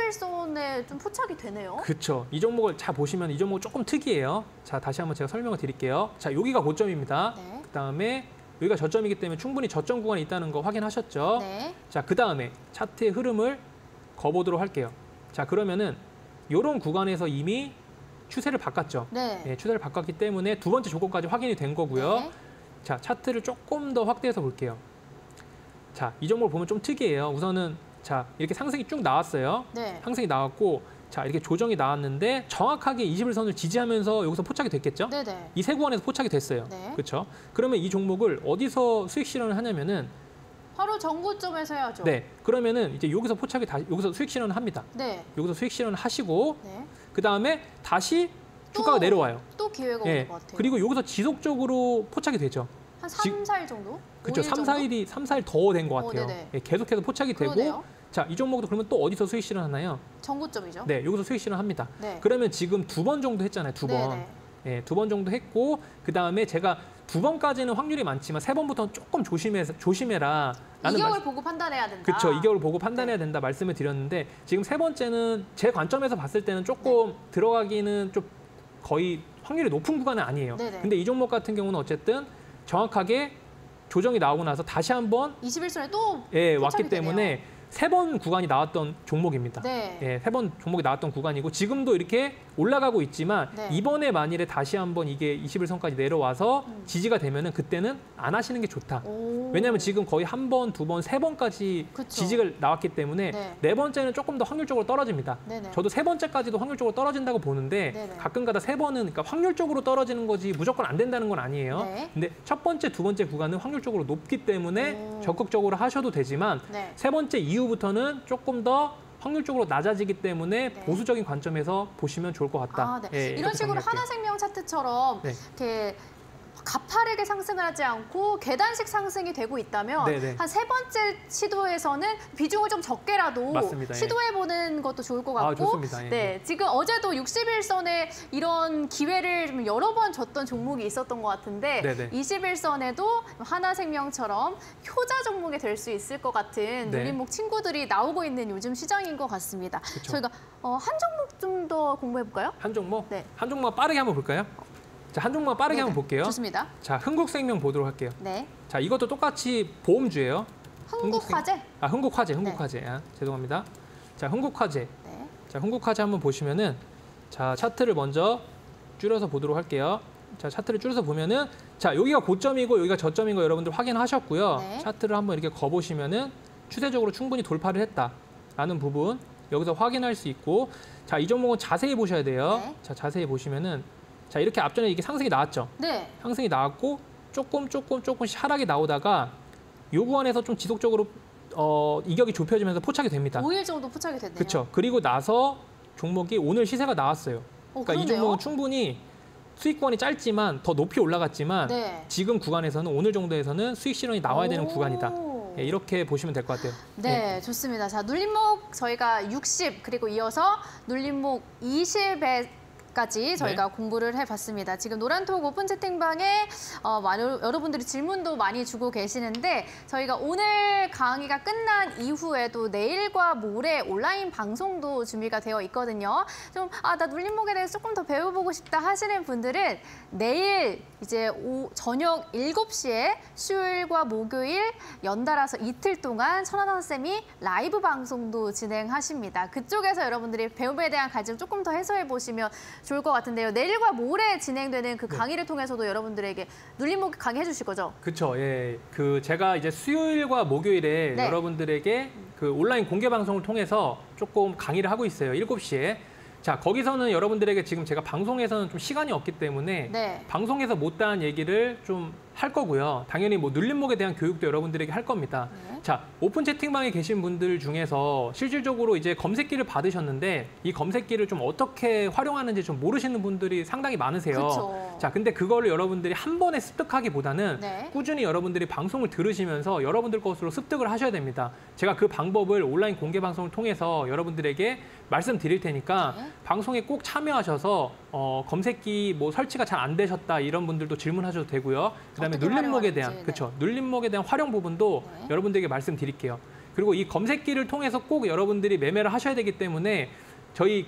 [SPEAKER 1] 21선에 좀 포착이 되네요.
[SPEAKER 2] 그렇죠. 이 종목을 잘 보시면 이 종목 조금 특이해요. 자, 다시 한번 제가 설명을 드릴게요. 자, 여기가 고점입니다.
[SPEAKER 1] 네.
[SPEAKER 2] 그다음에 여기가 저점이기 때문에 충분히 저점 구간이 있다는 거 확인하셨죠?
[SPEAKER 1] 네.
[SPEAKER 2] 자, 그다음에 차트의 흐름을 거보도록 할게요. 자, 그러면은 이런 구간에서 이미 추세를 바꿨죠.
[SPEAKER 1] 네.
[SPEAKER 2] 네, 추세를 바꿨기 때문에 두 번째 조건까지 확인이 된 거고요.
[SPEAKER 1] 네.
[SPEAKER 2] 자, 차트를 조금 더 확대해서 볼게요. 자, 이 종목을 보면 좀 특이해요. 우선은 자, 이렇게 상승이 쭉 나왔어요.
[SPEAKER 1] 네.
[SPEAKER 2] 상승이 나왔고 자, 이렇게 조정이 나왔는데 정확하게 21선을 지지하면서 여기서 포착이 됐겠죠?
[SPEAKER 1] 네네.
[SPEAKER 2] 이 세 구간에서 포착이 됐어요.
[SPEAKER 1] 네.
[SPEAKER 2] 그렇죠? 그러면 이 종목을 어디서 수익 실현을 하냐면은
[SPEAKER 1] 바로 전고점에서 해야죠.
[SPEAKER 2] 네. 그러면은 이제 여기서 포착이 다시 여기서 수익 실현을 합니다.
[SPEAKER 1] 네.
[SPEAKER 2] 여기서 수익 실현을 하시고
[SPEAKER 1] 네.
[SPEAKER 2] 그다음에 다시 주가가 내려와요.
[SPEAKER 1] 또 기회가
[SPEAKER 2] 예.
[SPEAKER 1] 오는 것 같아요.
[SPEAKER 2] 그리고 여기서 지속적으로 포착이 되죠.
[SPEAKER 1] 한 3, 4일 정도?
[SPEAKER 2] 그렇죠.
[SPEAKER 1] 5일
[SPEAKER 2] 3,
[SPEAKER 1] 정도?
[SPEAKER 2] 4일이 3, 4일 더 된 것 같아요.
[SPEAKER 1] 네네.
[SPEAKER 2] 예, 계속해서 포착이 되고
[SPEAKER 1] 그러네요.
[SPEAKER 2] 자, 이 종목도 그러면 또 어디서 수익 실현하나요?
[SPEAKER 1] 전고점이죠.
[SPEAKER 2] 네, 여기서 수익 실현합니다.
[SPEAKER 1] 네.
[SPEAKER 2] 그러면 지금 2번 정도 했잖아요. 2번.
[SPEAKER 1] 네네.
[SPEAKER 2] 예, 2번 정도 했고 그다음에 제가 2번까지는 확률이 많지만 3번부터는 조금 조심해라. 라는
[SPEAKER 1] 2개월 보고 판단해야 된다.
[SPEAKER 2] 그렇죠. 2개월 보고 판단해야 된다 말씀을 드렸는데 지금 세 번째는 제 관점에서 봤을 때는 조금 들어가기는 좀 거의 확률이 높은 구간은 아니에요.
[SPEAKER 1] 네네.
[SPEAKER 2] 근데 이 종목 같은 경우는 어쨌든 정확하게 조정이 나오고 나서 다시 한번
[SPEAKER 1] 21선에 또
[SPEAKER 2] 왔기
[SPEAKER 1] 포착이
[SPEAKER 2] 때문에
[SPEAKER 1] 되네요.
[SPEAKER 2] 3번 구간이 나왔던 종목입니다.
[SPEAKER 1] 네.
[SPEAKER 2] 예, 3번 종목이 나왔던 구간이고 지금도 이렇게 올라가고 있지만
[SPEAKER 1] 네.
[SPEAKER 2] 이번에 만일에 다시 한번 이게 21선까지 내려와서 지지가 되면은 그때는 안 하시는 게 좋다.
[SPEAKER 1] 오.
[SPEAKER 2] 왜냐하면 지금 거의 한 번, 두 번, 세 번까지
[SPEAKER 1] 그쵸.
[SPEAKER 2] 지지가 나왔기 때문에
[SPEAKER 1] 네.
[SPEAKER 2] 네 번째는 조금 더 확률적으로 떨어집니다.
[SPEAKER 1] 네네.
[SPEAKER 2] 저도 세 번째까지도 확률적으로 떨어진다고 보는데
[SPEAKER 1] 네네.
[SPEAKER 2] 가끔가다 세 번은 그러니까 확률적으로 떨어지는 거지 무조건 안 된다는 건 아니에요.
[SPEAKER 1] 네.
[SPEAKER 2] 근데 첫 번째, 두 번째 구간은 확률적으로 높기 때문에
[SPEAKER 1] 오.
[SPEAKER 2] 적극적으로 하셔도 되지만
[SPEAKER 1] 네.
[SPEAKER 2] 세 번째 이후부터는 조금 더 확률적으로 낮아지기 때문에
[SPEAKER 1] 네.
[SPEAKER 2] 보수적인 관점에서 보시면 좋을 것 같다.
[SPEAKER 1] 아, 네.
[SPEAKER 2] 예,
[SPEAKER 1] 이런
[SPEAKER 2] 이렇게
[SPEAKER 1] 식으로
[SPEAKER 2] 정리할게요.
[SPEAKER 1] 하나생명 차트처럼
[SPEAKER 2] 네.
[SPEAKER 1] 이렇게 가파르게 상승을 하지 않고 계단식 상승이 되고 있다면
[SPEAKER 2] 네네.
[SPEAKER 1] 한 세 번째 시도에서는 비중을 좀 적게라도
[SPEAKER 2] 맞습니다. 예.
[SPEAKER 1] 시도해보는 것도 좋을 것 같고
[SPEAKER 2] 좋습니다. 예.
[SPEAKER 1] 네, 지금 어제도 60일선에 이런 기회를 좀 여러 번 줬던 종목이 있었던 것 같은데
[SPEAKER 2] 네네.
[SPEAKER 1] 20일선에도 하나생명처럼 효자 종목이 될 수 있을 것 같은
[SPEAKER 2] 네.
[SPEAKER 1] 눌림목 친구들이 나오고 있는 요즘 시장인 것 같습니다.
[SPEAKER 2] 그쵸.
[SPEAKER 1] 저희가 한 종목 좀 더 공부해볼까요?
[SPEAKER 2] 한 종목?
[SPEAKER 1] 네.
[SPEAKER 2] 한 종목 빠르게 한번 볼까요? 자, 한 종목 빠르게
[SPEAKER 1] 네네.
[SPEAKER 2] 한번 볼게요.
[SPEAKER 1] 좋습니다.
[SPEAKER 2] 자, 흥국생명 보도록 할게요.
[SPEAKER 1] 네.
[SPEAKER 2] 자, 이것도 똑같이 보험주예요.
[SPEAKER 1] 흥국화재?
[SPEAKER 2] 흥국화재. 아, 죄송합니다. 자, 흥국화재.
[SPEAKER 1] 네.
[SPEAKER 2] 자, 흥국화재 한번 보시면은 자, 차트를 먼저 줄여서 보도록 할게요. 자, 차트를 줄여서 보면은 자, 여기가 고점이고 여기가 저점인 거 여러분들 확인하셨고요.
[SPEAKER 1] 네.
[SPEAKER 2] 차트를 한번 이렇게 거 보시면은 추세적으로 충분히 돌파를 했다라는 부분 여기서 확인할 수 있고 자, 이 종목은 자세히 보셔야 돼요.
[SPEAKER 1] 네.
[SPEAKER 2] 자, 자세히 보시면은 자, 이렇게 앞전에 이게 상승이 나왔죠.
[SPEAKER 1] 네.
[SPEAKER 2] 상승이 나왔고 조금씩 하락이 나오다가 요 구간에서 좀 지속적으로 이격이 좁혀지면서 포착이 됩니다.
[SPEAKER 1] 5일 정도 포착이 됐네요.
[SPEAKER 2] 그렇죠. 그리고 나서 종목이 오늘 시세가 나왔어요. 그러니까 이
[SPEAKER 1] 그러네요.
[SPEAKER 2] 종목은 충분히 수익권이 짧지만 더 높이 올라갔지만
[SPEAKER 1] 네.
[SPEAKER 2] 지금 구간에서는 오늘 정도에서는 수익 실현이 나와야 되는
[SPEAKER 1] 오.
[SPEAKER 2] 구간이다. 예, 이렇게 보시면 될 것 같아요.
[SPEAKER 1] 네, 좋습니다. 자, 눌림목 저희가 60 그리고 이어서 눌림목 20까지 저희가 공부를 해봤습니다. 지금 노란톡 오픈 채팅방에 여러분들이 질문도 많이 주고 계시는데 저희가 오늘 강의가 끝난 이후에도 내일과 모레 온라인 방송도 준비가 되어 있거든요. 좀 나 눌림목에 대해서 조금 더 배워보고 싶다 하시는 분들은 내일 이제 저녁 7시에 수요일과 목요일 연달아서 이틀 동안 천하단 쌤이 라이브 방송도 진행하십니다. 그쪽에서 여러분들이 배움에 대한 관점 조금 더 해소해 보시면 좋을 것 같은데요. 내일과 모레 진행되는 그 강의를 통해서도 여러분들에게 눌림목 강의해 주실 거죠?
[SPEAKER 2] 그렇죠. 예. 제가 이제 수요일과 목요일에
[SPEAKER 1] 네.
[SPEAKER 2] 여러분들에게 그 온라인 공개 방송을 통해서 조금 강의를 하고 있어요. 7시에. 자, 거기서는 여러분들에게 지금 제가 방송에서는 좀 시간이 없기 때문에
[SPEAKER 1] 네.
[SPEAKER 2] 방송에서 못다한 얘기를 좀 할 거고요. 당연히 뭐 눌림목에 대한 교육도 여러분들에게 할 겁니다.
[SPEAKER 1] 네.
[SPEAKER 2] 자, 오픈 채팅방에 계신 분들 중에서 실질적으로 이제 검색기를 받으셨는데 이 검색기를 좀 어떻게 활용하는지 좀 모르시는 분들이 상당히 많으세요.
[SPEAKER 1] 그쵸.
[SPEAKER 2] 자, 근데 그거를 여러분들이 한 번에 습득하기보다는
[SPEAKER 1] 네.
[SPEAKER 2] 꾸준히 여러분들이 방송을 들으시면서 여러분들 것으로 습득을 하셔야 됩니다. 제가 그 방법을 온라인 공개 방송을 통해서 여러분들에게 말씀드릴 테니까
[SPEAKER 1] 네.
[SPEAKER 2] 방송에 꼭 참여하셔서 검색기 뭐 설치가 잘 안 되셨다 이런 분들도 질문하셔도 되고요. 그다음에
[SPEAKER 1] 어떻게
[SPEAKER 2] 눌림목에 대한
[SPEAKER 1] 활용하는지,
[SPEAKER 2] 그렇죠. 눌림목에 대한 활용 부분도
[SPEAKER 1] 네.
[SPEAKER 2] 여러분들에게 말씀드릴게요. 그리고 이 검색기를 통해서 꼭 여러분들이 매매를 하셔야 되기 때문에 저희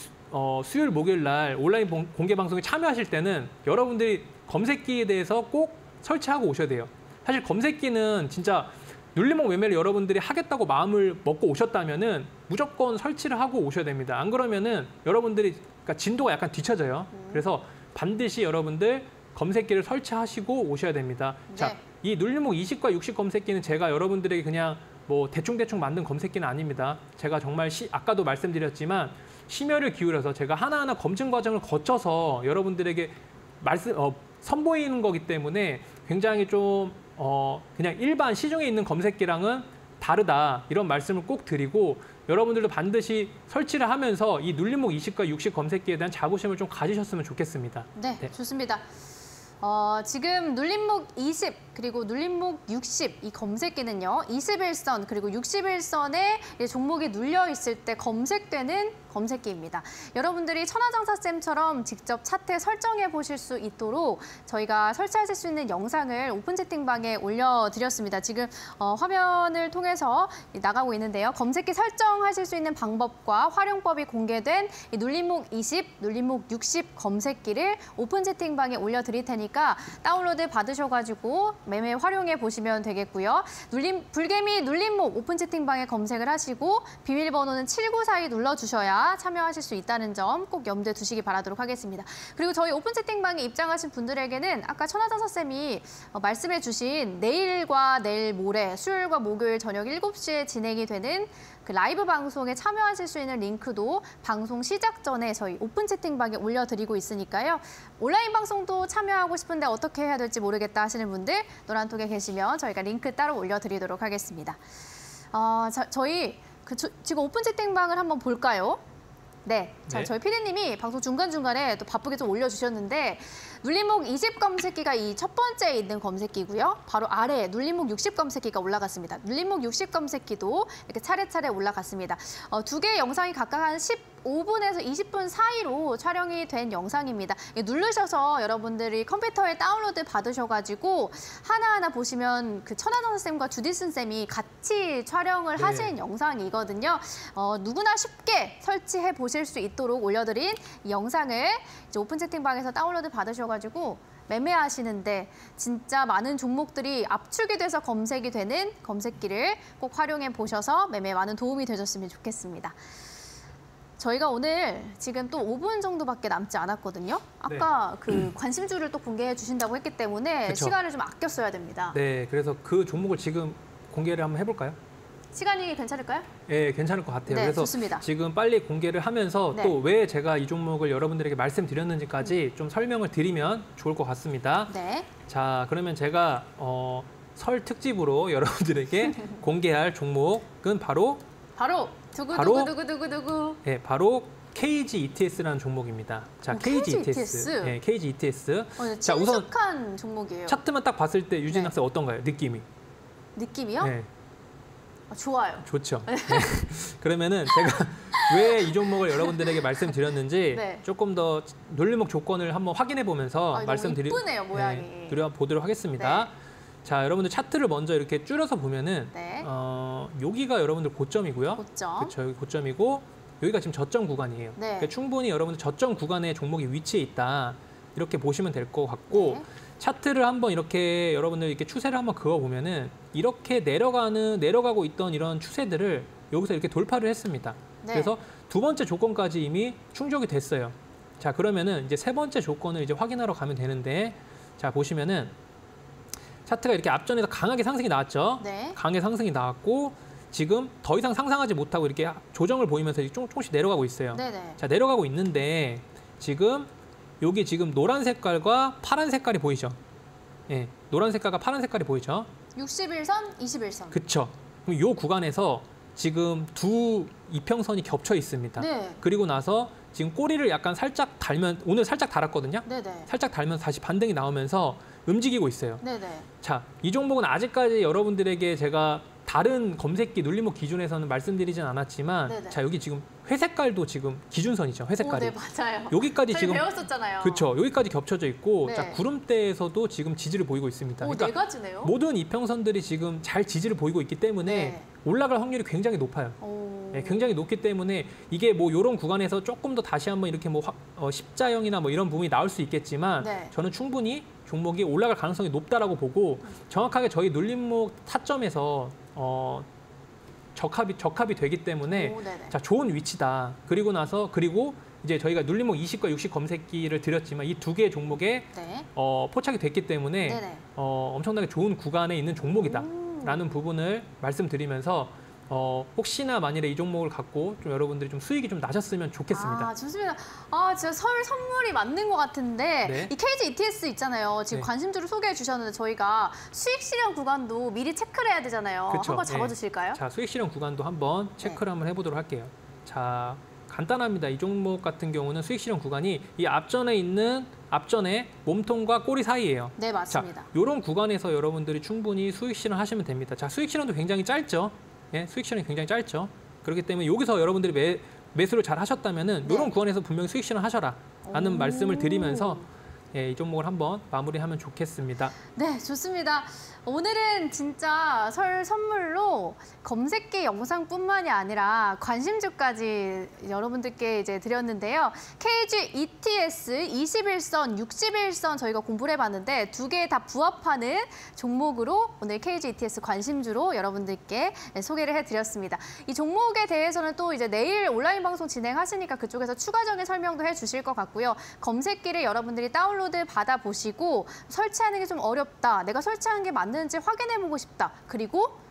[SPEAKER 2] 수요일 목요일 날 온라인 공개 방송에 참여하실 때는 여러분들이 검색기에 대해서 꼭 설치하고 오셔야 돼요. 사실 검색기는 진짜 눌림목 매매를 여러분들이 하겠다고 마음을 먹고 오셨다면은 무조건 설치를 하고 오셔야 됩니다. 안 그러면은 여러분들이 그러니까 진도가 약간 뒤쳐져요. 그래서 반드시 여러분들 검색기를 설치하시고 오셔야 됩니다.
[SPEAKER 1] 네.
[SPEAKER 2] 자, 이 눌림목 20과 60 검색기는 제가 여러분들에게 그냥 뭐 대충 만든 검색기는 아닙니다. 제가 정말 아까도 말씀드렸지만 심혈을 기울여서 제가 하나하나 검증 과정을 거쳐서 여러분들에게 선보이는 거기 때문에 굉장히 좀 그냥 일반 시중에 있는 검색기랑은 다르다 이런 말씀을 꼭 드리고 여러분들도 반드시 설치를 하면서 이 눌림목 20과 60 검색기에 대한 자부심을 좀 가지셨으면 좋겠습니다.
[SPEAKER 1] 네,
[SPEAKER 2] 네.
[SPEAKER 1] 좋습니다. 지금 눌림목 20 그리고 눌림목 60 이 검색기는요. 21선 그리고 61선에 종목이 눌려 있을 때 검색되는 검색기입니다. 여러분들이 천하장사쌤처럼 직접 차트 설정해 보실 수 있도록 저희가 설치하실 수 있는 영상을 오픈 채팅방에 올려드렸습니다. 지금 화면을 통해서 나가고 있는데요. 검색기 설정하실 수 있는 방법과 활용법이 공개된 이 눌림목 20, 눌림목 60 검색기를 오픈 채팅방에 올려드릴 테니까 다운로드 받으셔가지고 매매 활용해 보시면 되겠고요. 불개미 눌림목 오픈 채팅방에 검색을 하시고 비밀번호는 7942 눌러주셔야 참여하실 수 있다는 점 꼭 염두에 두시기 바라도록 하겠습니다. 그리고 저희 오픈 채팅방에 입장하신 분들에게는 아까 천하장사쌤이 말씀해 주신 내일과 내일 모레 수요일과 목요일 저녁 7시에 진행이 되는 그 라이브 방송에 참여하실 수 있는 링크도 방송 시작 전에 저희 오픈 채팅방에 올려드리고 있으니까요. 온라인 방송도 참여하고 싶은데 어떻게 해야 될지 모르겠다 하시는 분들 노란톡에 계시면 저희가 링크 따로 올려드리도록 하겠습니다. 저희 지금 오픈 채팅방을 한번 볼까요? 네, 자,
[SPEAKER 2] 네.
[SPEAKER 1] 저희 PD님이 방송 중간중간에 또 바쁘게 좀 올려주셨는데 눌림목 20 검색기가 이 첫 번째에 있는 검색기고요. 바로 아래에 눌림목 60 검색기가 올라갔습니다. 눌림목 60 검색기도 이렇게 차례차례 올라갔습니다. 두 개의 영상이 각각 한 15분에서 20분 사이로 촬영이 된 영상입니다. 누르셔서 여러분들이 컴퓨터에 다운로드 받으셔가지고 하나하나 보시면 그 천안원 쌤과 주디슨 쌤이 같이 촬영을
[SPEAKER 2] 네.
[SPEAKER 1] 하신 영상이거든요. 누구나 쉽게 설치해 보실 수 있도록 올려드린 이 영상을 이제 오픈 채팅방에서 다운로드 받으셔가지고 매매하시는데 진짜 많은 종목들이 압축이 돼서 검색이 되는 검색기를 꼭 활용해 보셔서 매매에 많은 도움이 되셨으면 좋겠습니다. 저희가 오늘 지금 또 5분 정도밖에 남지 않았거든요. 아까 그 관심주를 또 공개해 주신다고 했기 때문에
[SPEAKER 2] 그쵸.
[SPEAKER 1] 시간을 좀 아껴 써야 됩니다.
[SPEAKER 2] 네, 그래서 그 종목을 지금 공개를 한번 해볼까요?
[SPEAKER 1] 시간이 괜찮을까요?
[SPEAKER 2] 네, 괜찮을 것 같아요.
[SPEAKER 1] 네,
[SPEAKER 2] 그래서
[SPEAKER 1] 좋습니다.
[SPEAKER 2] 지금 빨리 공개를 하면서
[SPEAKER 1] 네.
[SPEAKER 2] 또 왜 제가 이 종목을 여러분들에게 말씀드렸는지까지 좀 설명을 드리면 좋을 것 같습니다.
[SPEAKER 1] 네.
[SPEAKER 2] 자, 그러면 제가 설 특집으로 여러분들에게 공개할 종목은 바로
[SPEAKER 1] 두구두구두구두구.
[SPEAKER 2] 네, 바로 KG ETS라는 종목입니다. 자, KG ETS. 네, KG ETS. 자, 우선
[SPEAKER 1] 친숙한 종목이에요.
[SPEAKER 2] 차트만 딱 봤을 때 유진
[SPEAKER 1] 네.
[SPEAKER 2] 학생 어떤가요? 느낌이?
[SPEAKER 1] 느낌이요?
[SPEAKER 2] 네,
[SPEAKER 1] 좋아요.
[SPEAKER 2] 좋죠. 네. 그러면은 제가 왜 이 종목을 여러분들에게 말씀드렸는지
[SPEAKER 1] 네.
[SPEAKER 2] 조금 더 눌림목 조건을 한번 확인해 보면서
[SPEAKER 1] 너무 이쁘네요, 모양이.
[SPEAKER 2] 드려보도록 하겠습니다.
[SPEAKER 1] 네.
[SPEAKER 2] 자, 여러분들 차트를 먼저 이렇게 줄여서 보면은
[SPEAKER 1] 네.
[SPEAKER 2] 여기가 여러분들 고점이고요.
[SPEAKER 1] 고점.
[SPEAKER 2] 그렇죠. 여기 고점이고 여기가 지금 저점 구간이에요.
[SPEAKER 1] 네.
[SPEAKER 2] 그러니까 충분히 여러분들 저점 구간에 종목이 위치해 있다. 이렇게 보시면 될 것 같고
[SPEAKER 1] 네.
[SPEAKER 2] 차트를 한번 이렇게 여러분들 이렇게 추세를 한번 그어 보면은 이렇게 내려가고 있던 이런 추세들을 여기서 이렇게 돌파를 했습니다.
[SPEAKER 1] 네.
[SPEAKER 2] 그래서 두 번째 조건까지 이미 충족이 됐어요. 자, 그러면은 이제 세 번째 조건을 이제 확인하러 가면 되는데 자, 보시면은 차트가 이렇게 앞전에서 강하게 상승이 나왔죠.
[SPEAKER 1] 네.
[SPEAKER 2] 강하게 상승이 나왔고 지금 더 이상 상상하지 못하고 이렇게 조정을 보이면서 조금씩 내려가고 있어요.
[SPEAKER 1] 네네.
[SPEAKER 2] 자, 내려가고 있는데 지금 여기 지금 노란 색깔과 파란 색깔이 보이죠? 예, 노란 색깔과 파란 색깔이 보이죠?
[SPEAKER 1] 61선, 21선.
[SPEAKER 2] 그쵸. 그럼 이 구간에서 지금 두 이평선이 겹쳐 있습니다.
[SPEAKER 1] 네.
[SPEAKER 2] 그리고 나서 지금 꼬리를 약간 살짝 달면 오늘 살짝 달았거든요.
[SPEAKER 1] 네네.
[SPEAKER 2] 살짝 달면서 다시 반등이 나오면서 움직이고 있어요.
[SPEAKER 1] 네네.
[SPEAKER 2] 자, 이 종목은 아직까지 여러분들에게 제가 다른 검색기 눌림목 기준에서는 말씀드리진 않았지만
[SPEAKER 1] 네네.
[SPEAKER 2] 자, 여기 지금 회색깔도 지금 기준선이죠. 회색깔이.
[SPEAKER 1] 네, 맞아요.
[SPEAKER 2] 여기까지
[SPEAKER 1] 저희
[SPEAKER 2] 지금
[SPEAKER 1] 배웠었잖아요.
[SPEAKER 2] 그렇죠. 여기까지 겹쳐져 있고
[SPEAKER 1] 네.
[SPEAKER 2] 자, 구름대에서도 지금 지지를 보이고 있습니다.
[SPEAKER 1] 오, 네 가지네요.
[SPEAKER 2] 모든 이평선들이 지금 잘 지지를 보이고 있기 때문에
[SPEAKER 1] 네.
[SPEAKER 2] 올라갈 확률이 굉장히 높아요.
[SPEAKER 1] 오.
[SPEAKER 2] 네, 굉장히 높기 때문에 이게 뭐 이런 구간에서 조금 더 다시 한번 이렇게 뭐 십자형이나 뭐 이런 부분이 나올 수 있겠지만
[SPEAKER 1] 네.
[SPEAKER 2] 저는 충분히 종목이 올라갈 가능성이 높다라고 보고 정확하게 저희 눌림목 타점에서 적합이 되기 때문에
[SPEAKER 1] 오, 네네.
[SPEAKER 2] 자, 좋은 위치다. 그리고 이제 저희가 눌림목 20과 60 검색기를 드렸지만 이 두 개의 종목에
[SPEAKER 1] 네.
[SPEAKER 2] 포착이 됐기 때문에
[SPEAKER 1] 네네.
[SPEAKER 2] 엄청나게 좋은 구간에 있는 종목이다라는 부분을 말씀드리면서 혹시나 만일에 이 종목을 갖고 좀 여러분들이 좀 수익이 좀 나셨으면 좋겠습니다.
[SPEAKER 1] 아, 좋습니다. 아, 진짜 설 선물이 맞는 것 같은데
[SPEAKER 2] 네.
[SPEAKER 1] 이 KG ETS 있잖아요. 지금
[SPEAKER 2] 네.
[SPEAKER 1] 관심주를 소개해 주셨는데 저희가 수익 실현 구간도 미리 체크를 해야 되잖아요.
[SPEAKER 2] 그쵸.
[SPEAKER 1] 한번
[SPEAKER 2] 네.
[SPEAKER 1] 잡아주실까요?
[SPEAKER 2] 자, 수익 실현 구간도 한번 체크를 한번 해보도록 할게요. 자, 간단합니다. 이 종목 같은 경우는 수익 실현 구간이 이 앞전에 몸통과 꼬리 사이예요.
[SPEAKER 1] 네, 맞습니다.
[SPEAKER 2] 자, 이런 구간에서 여러분들이 충분히 수익 실현하시면 됩니다. 자, 수익 실현도 굉장히 짧죠. 예, 수익 실현이 굉장히 짧죠. 그렇기 때문에 여기서 여러분들이 매수를 잘 하셨다면은
[SPEAKER 1] 네.
[SPEAKER 2] 이런 구간에서 분명히 수익 실현 하셔라라는
[SPEAKER 1] 오.
[SPEAKER 2] 말씀을 드리면서 예, 이 종목을 한번 마무리하면 좋겠습니다.
[SPEAKER 1] 네, 좋습니다. 오늘은 진짜 설 선물로 검색기 영상뿐만이 아니라 관심주까지 여러분들께 이제 드렸는데요. KG ETS 21선, 61선 저희가 공부를 해봤는데 두 개 다 부합하는 종목으로 오늘 KG ETS 관심주로 여러분들께 소개를 해드렸습니다. 이 종목에 대해서는 또 이제 내일 온라인 방송 진행하시니까 그쪽에서 추가적인 설명도 해주실 것 같고요. 검색기를 여러분들이 다운로드 받아보시고 설치하는 게 좀 어렵다. 내가 설치하는 게 맞는지 확인해보고 싶다. 그리고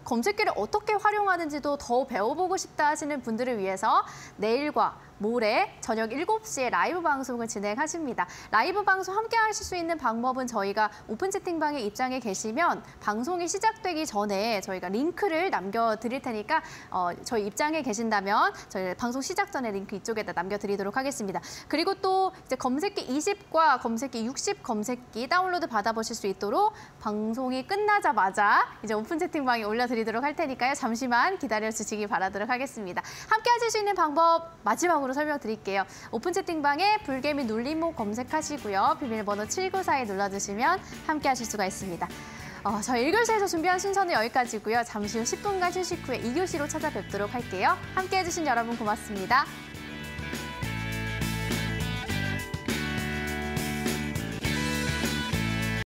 [SPEAKER 1] 검색기를 어떻게 활용하는지도 더 배워보고 싶다 하시는 분들을 위해서 내일과 모레 저녁 7시에 라이브 방송을 진행하십니다. 라이브 방송 함께 하실 수 있는 방법은 저희가 오픈 채팅방에 입장해 계시면 방송이 시작되기 전에 저희가 링크를 남겨드릴 테니까 저희 입장해 계신다면 저희 방송 시작 전에 링크 이쪽에다 남겨드리도록 하겠습니다. 그리고 또 이제 검색기 20과 검색기 60 검색기 다운로드 받아보실 수 있도록 방송이 끝나자마자 이제 오픈 채팅방에 올려드리도록 할 테니까요. 잠시만 기다려주시기 바라도록 하겠습니다. 함께 하실 수 있는 방법 마지막으로 설명드릴게요. 오픈 채팅방에 불개미 눌림목 검색하시고요. 비밀번호 794에 눌러주시면 함께 하실 수가 있습니다. 저희 1교시에서 준비한 순서는 여기까지고요. 잠시 후 10분간 휴식 후에 2교시로 찾아뵙도록 할게요. 함께 해주신 여러분 고맙습니다.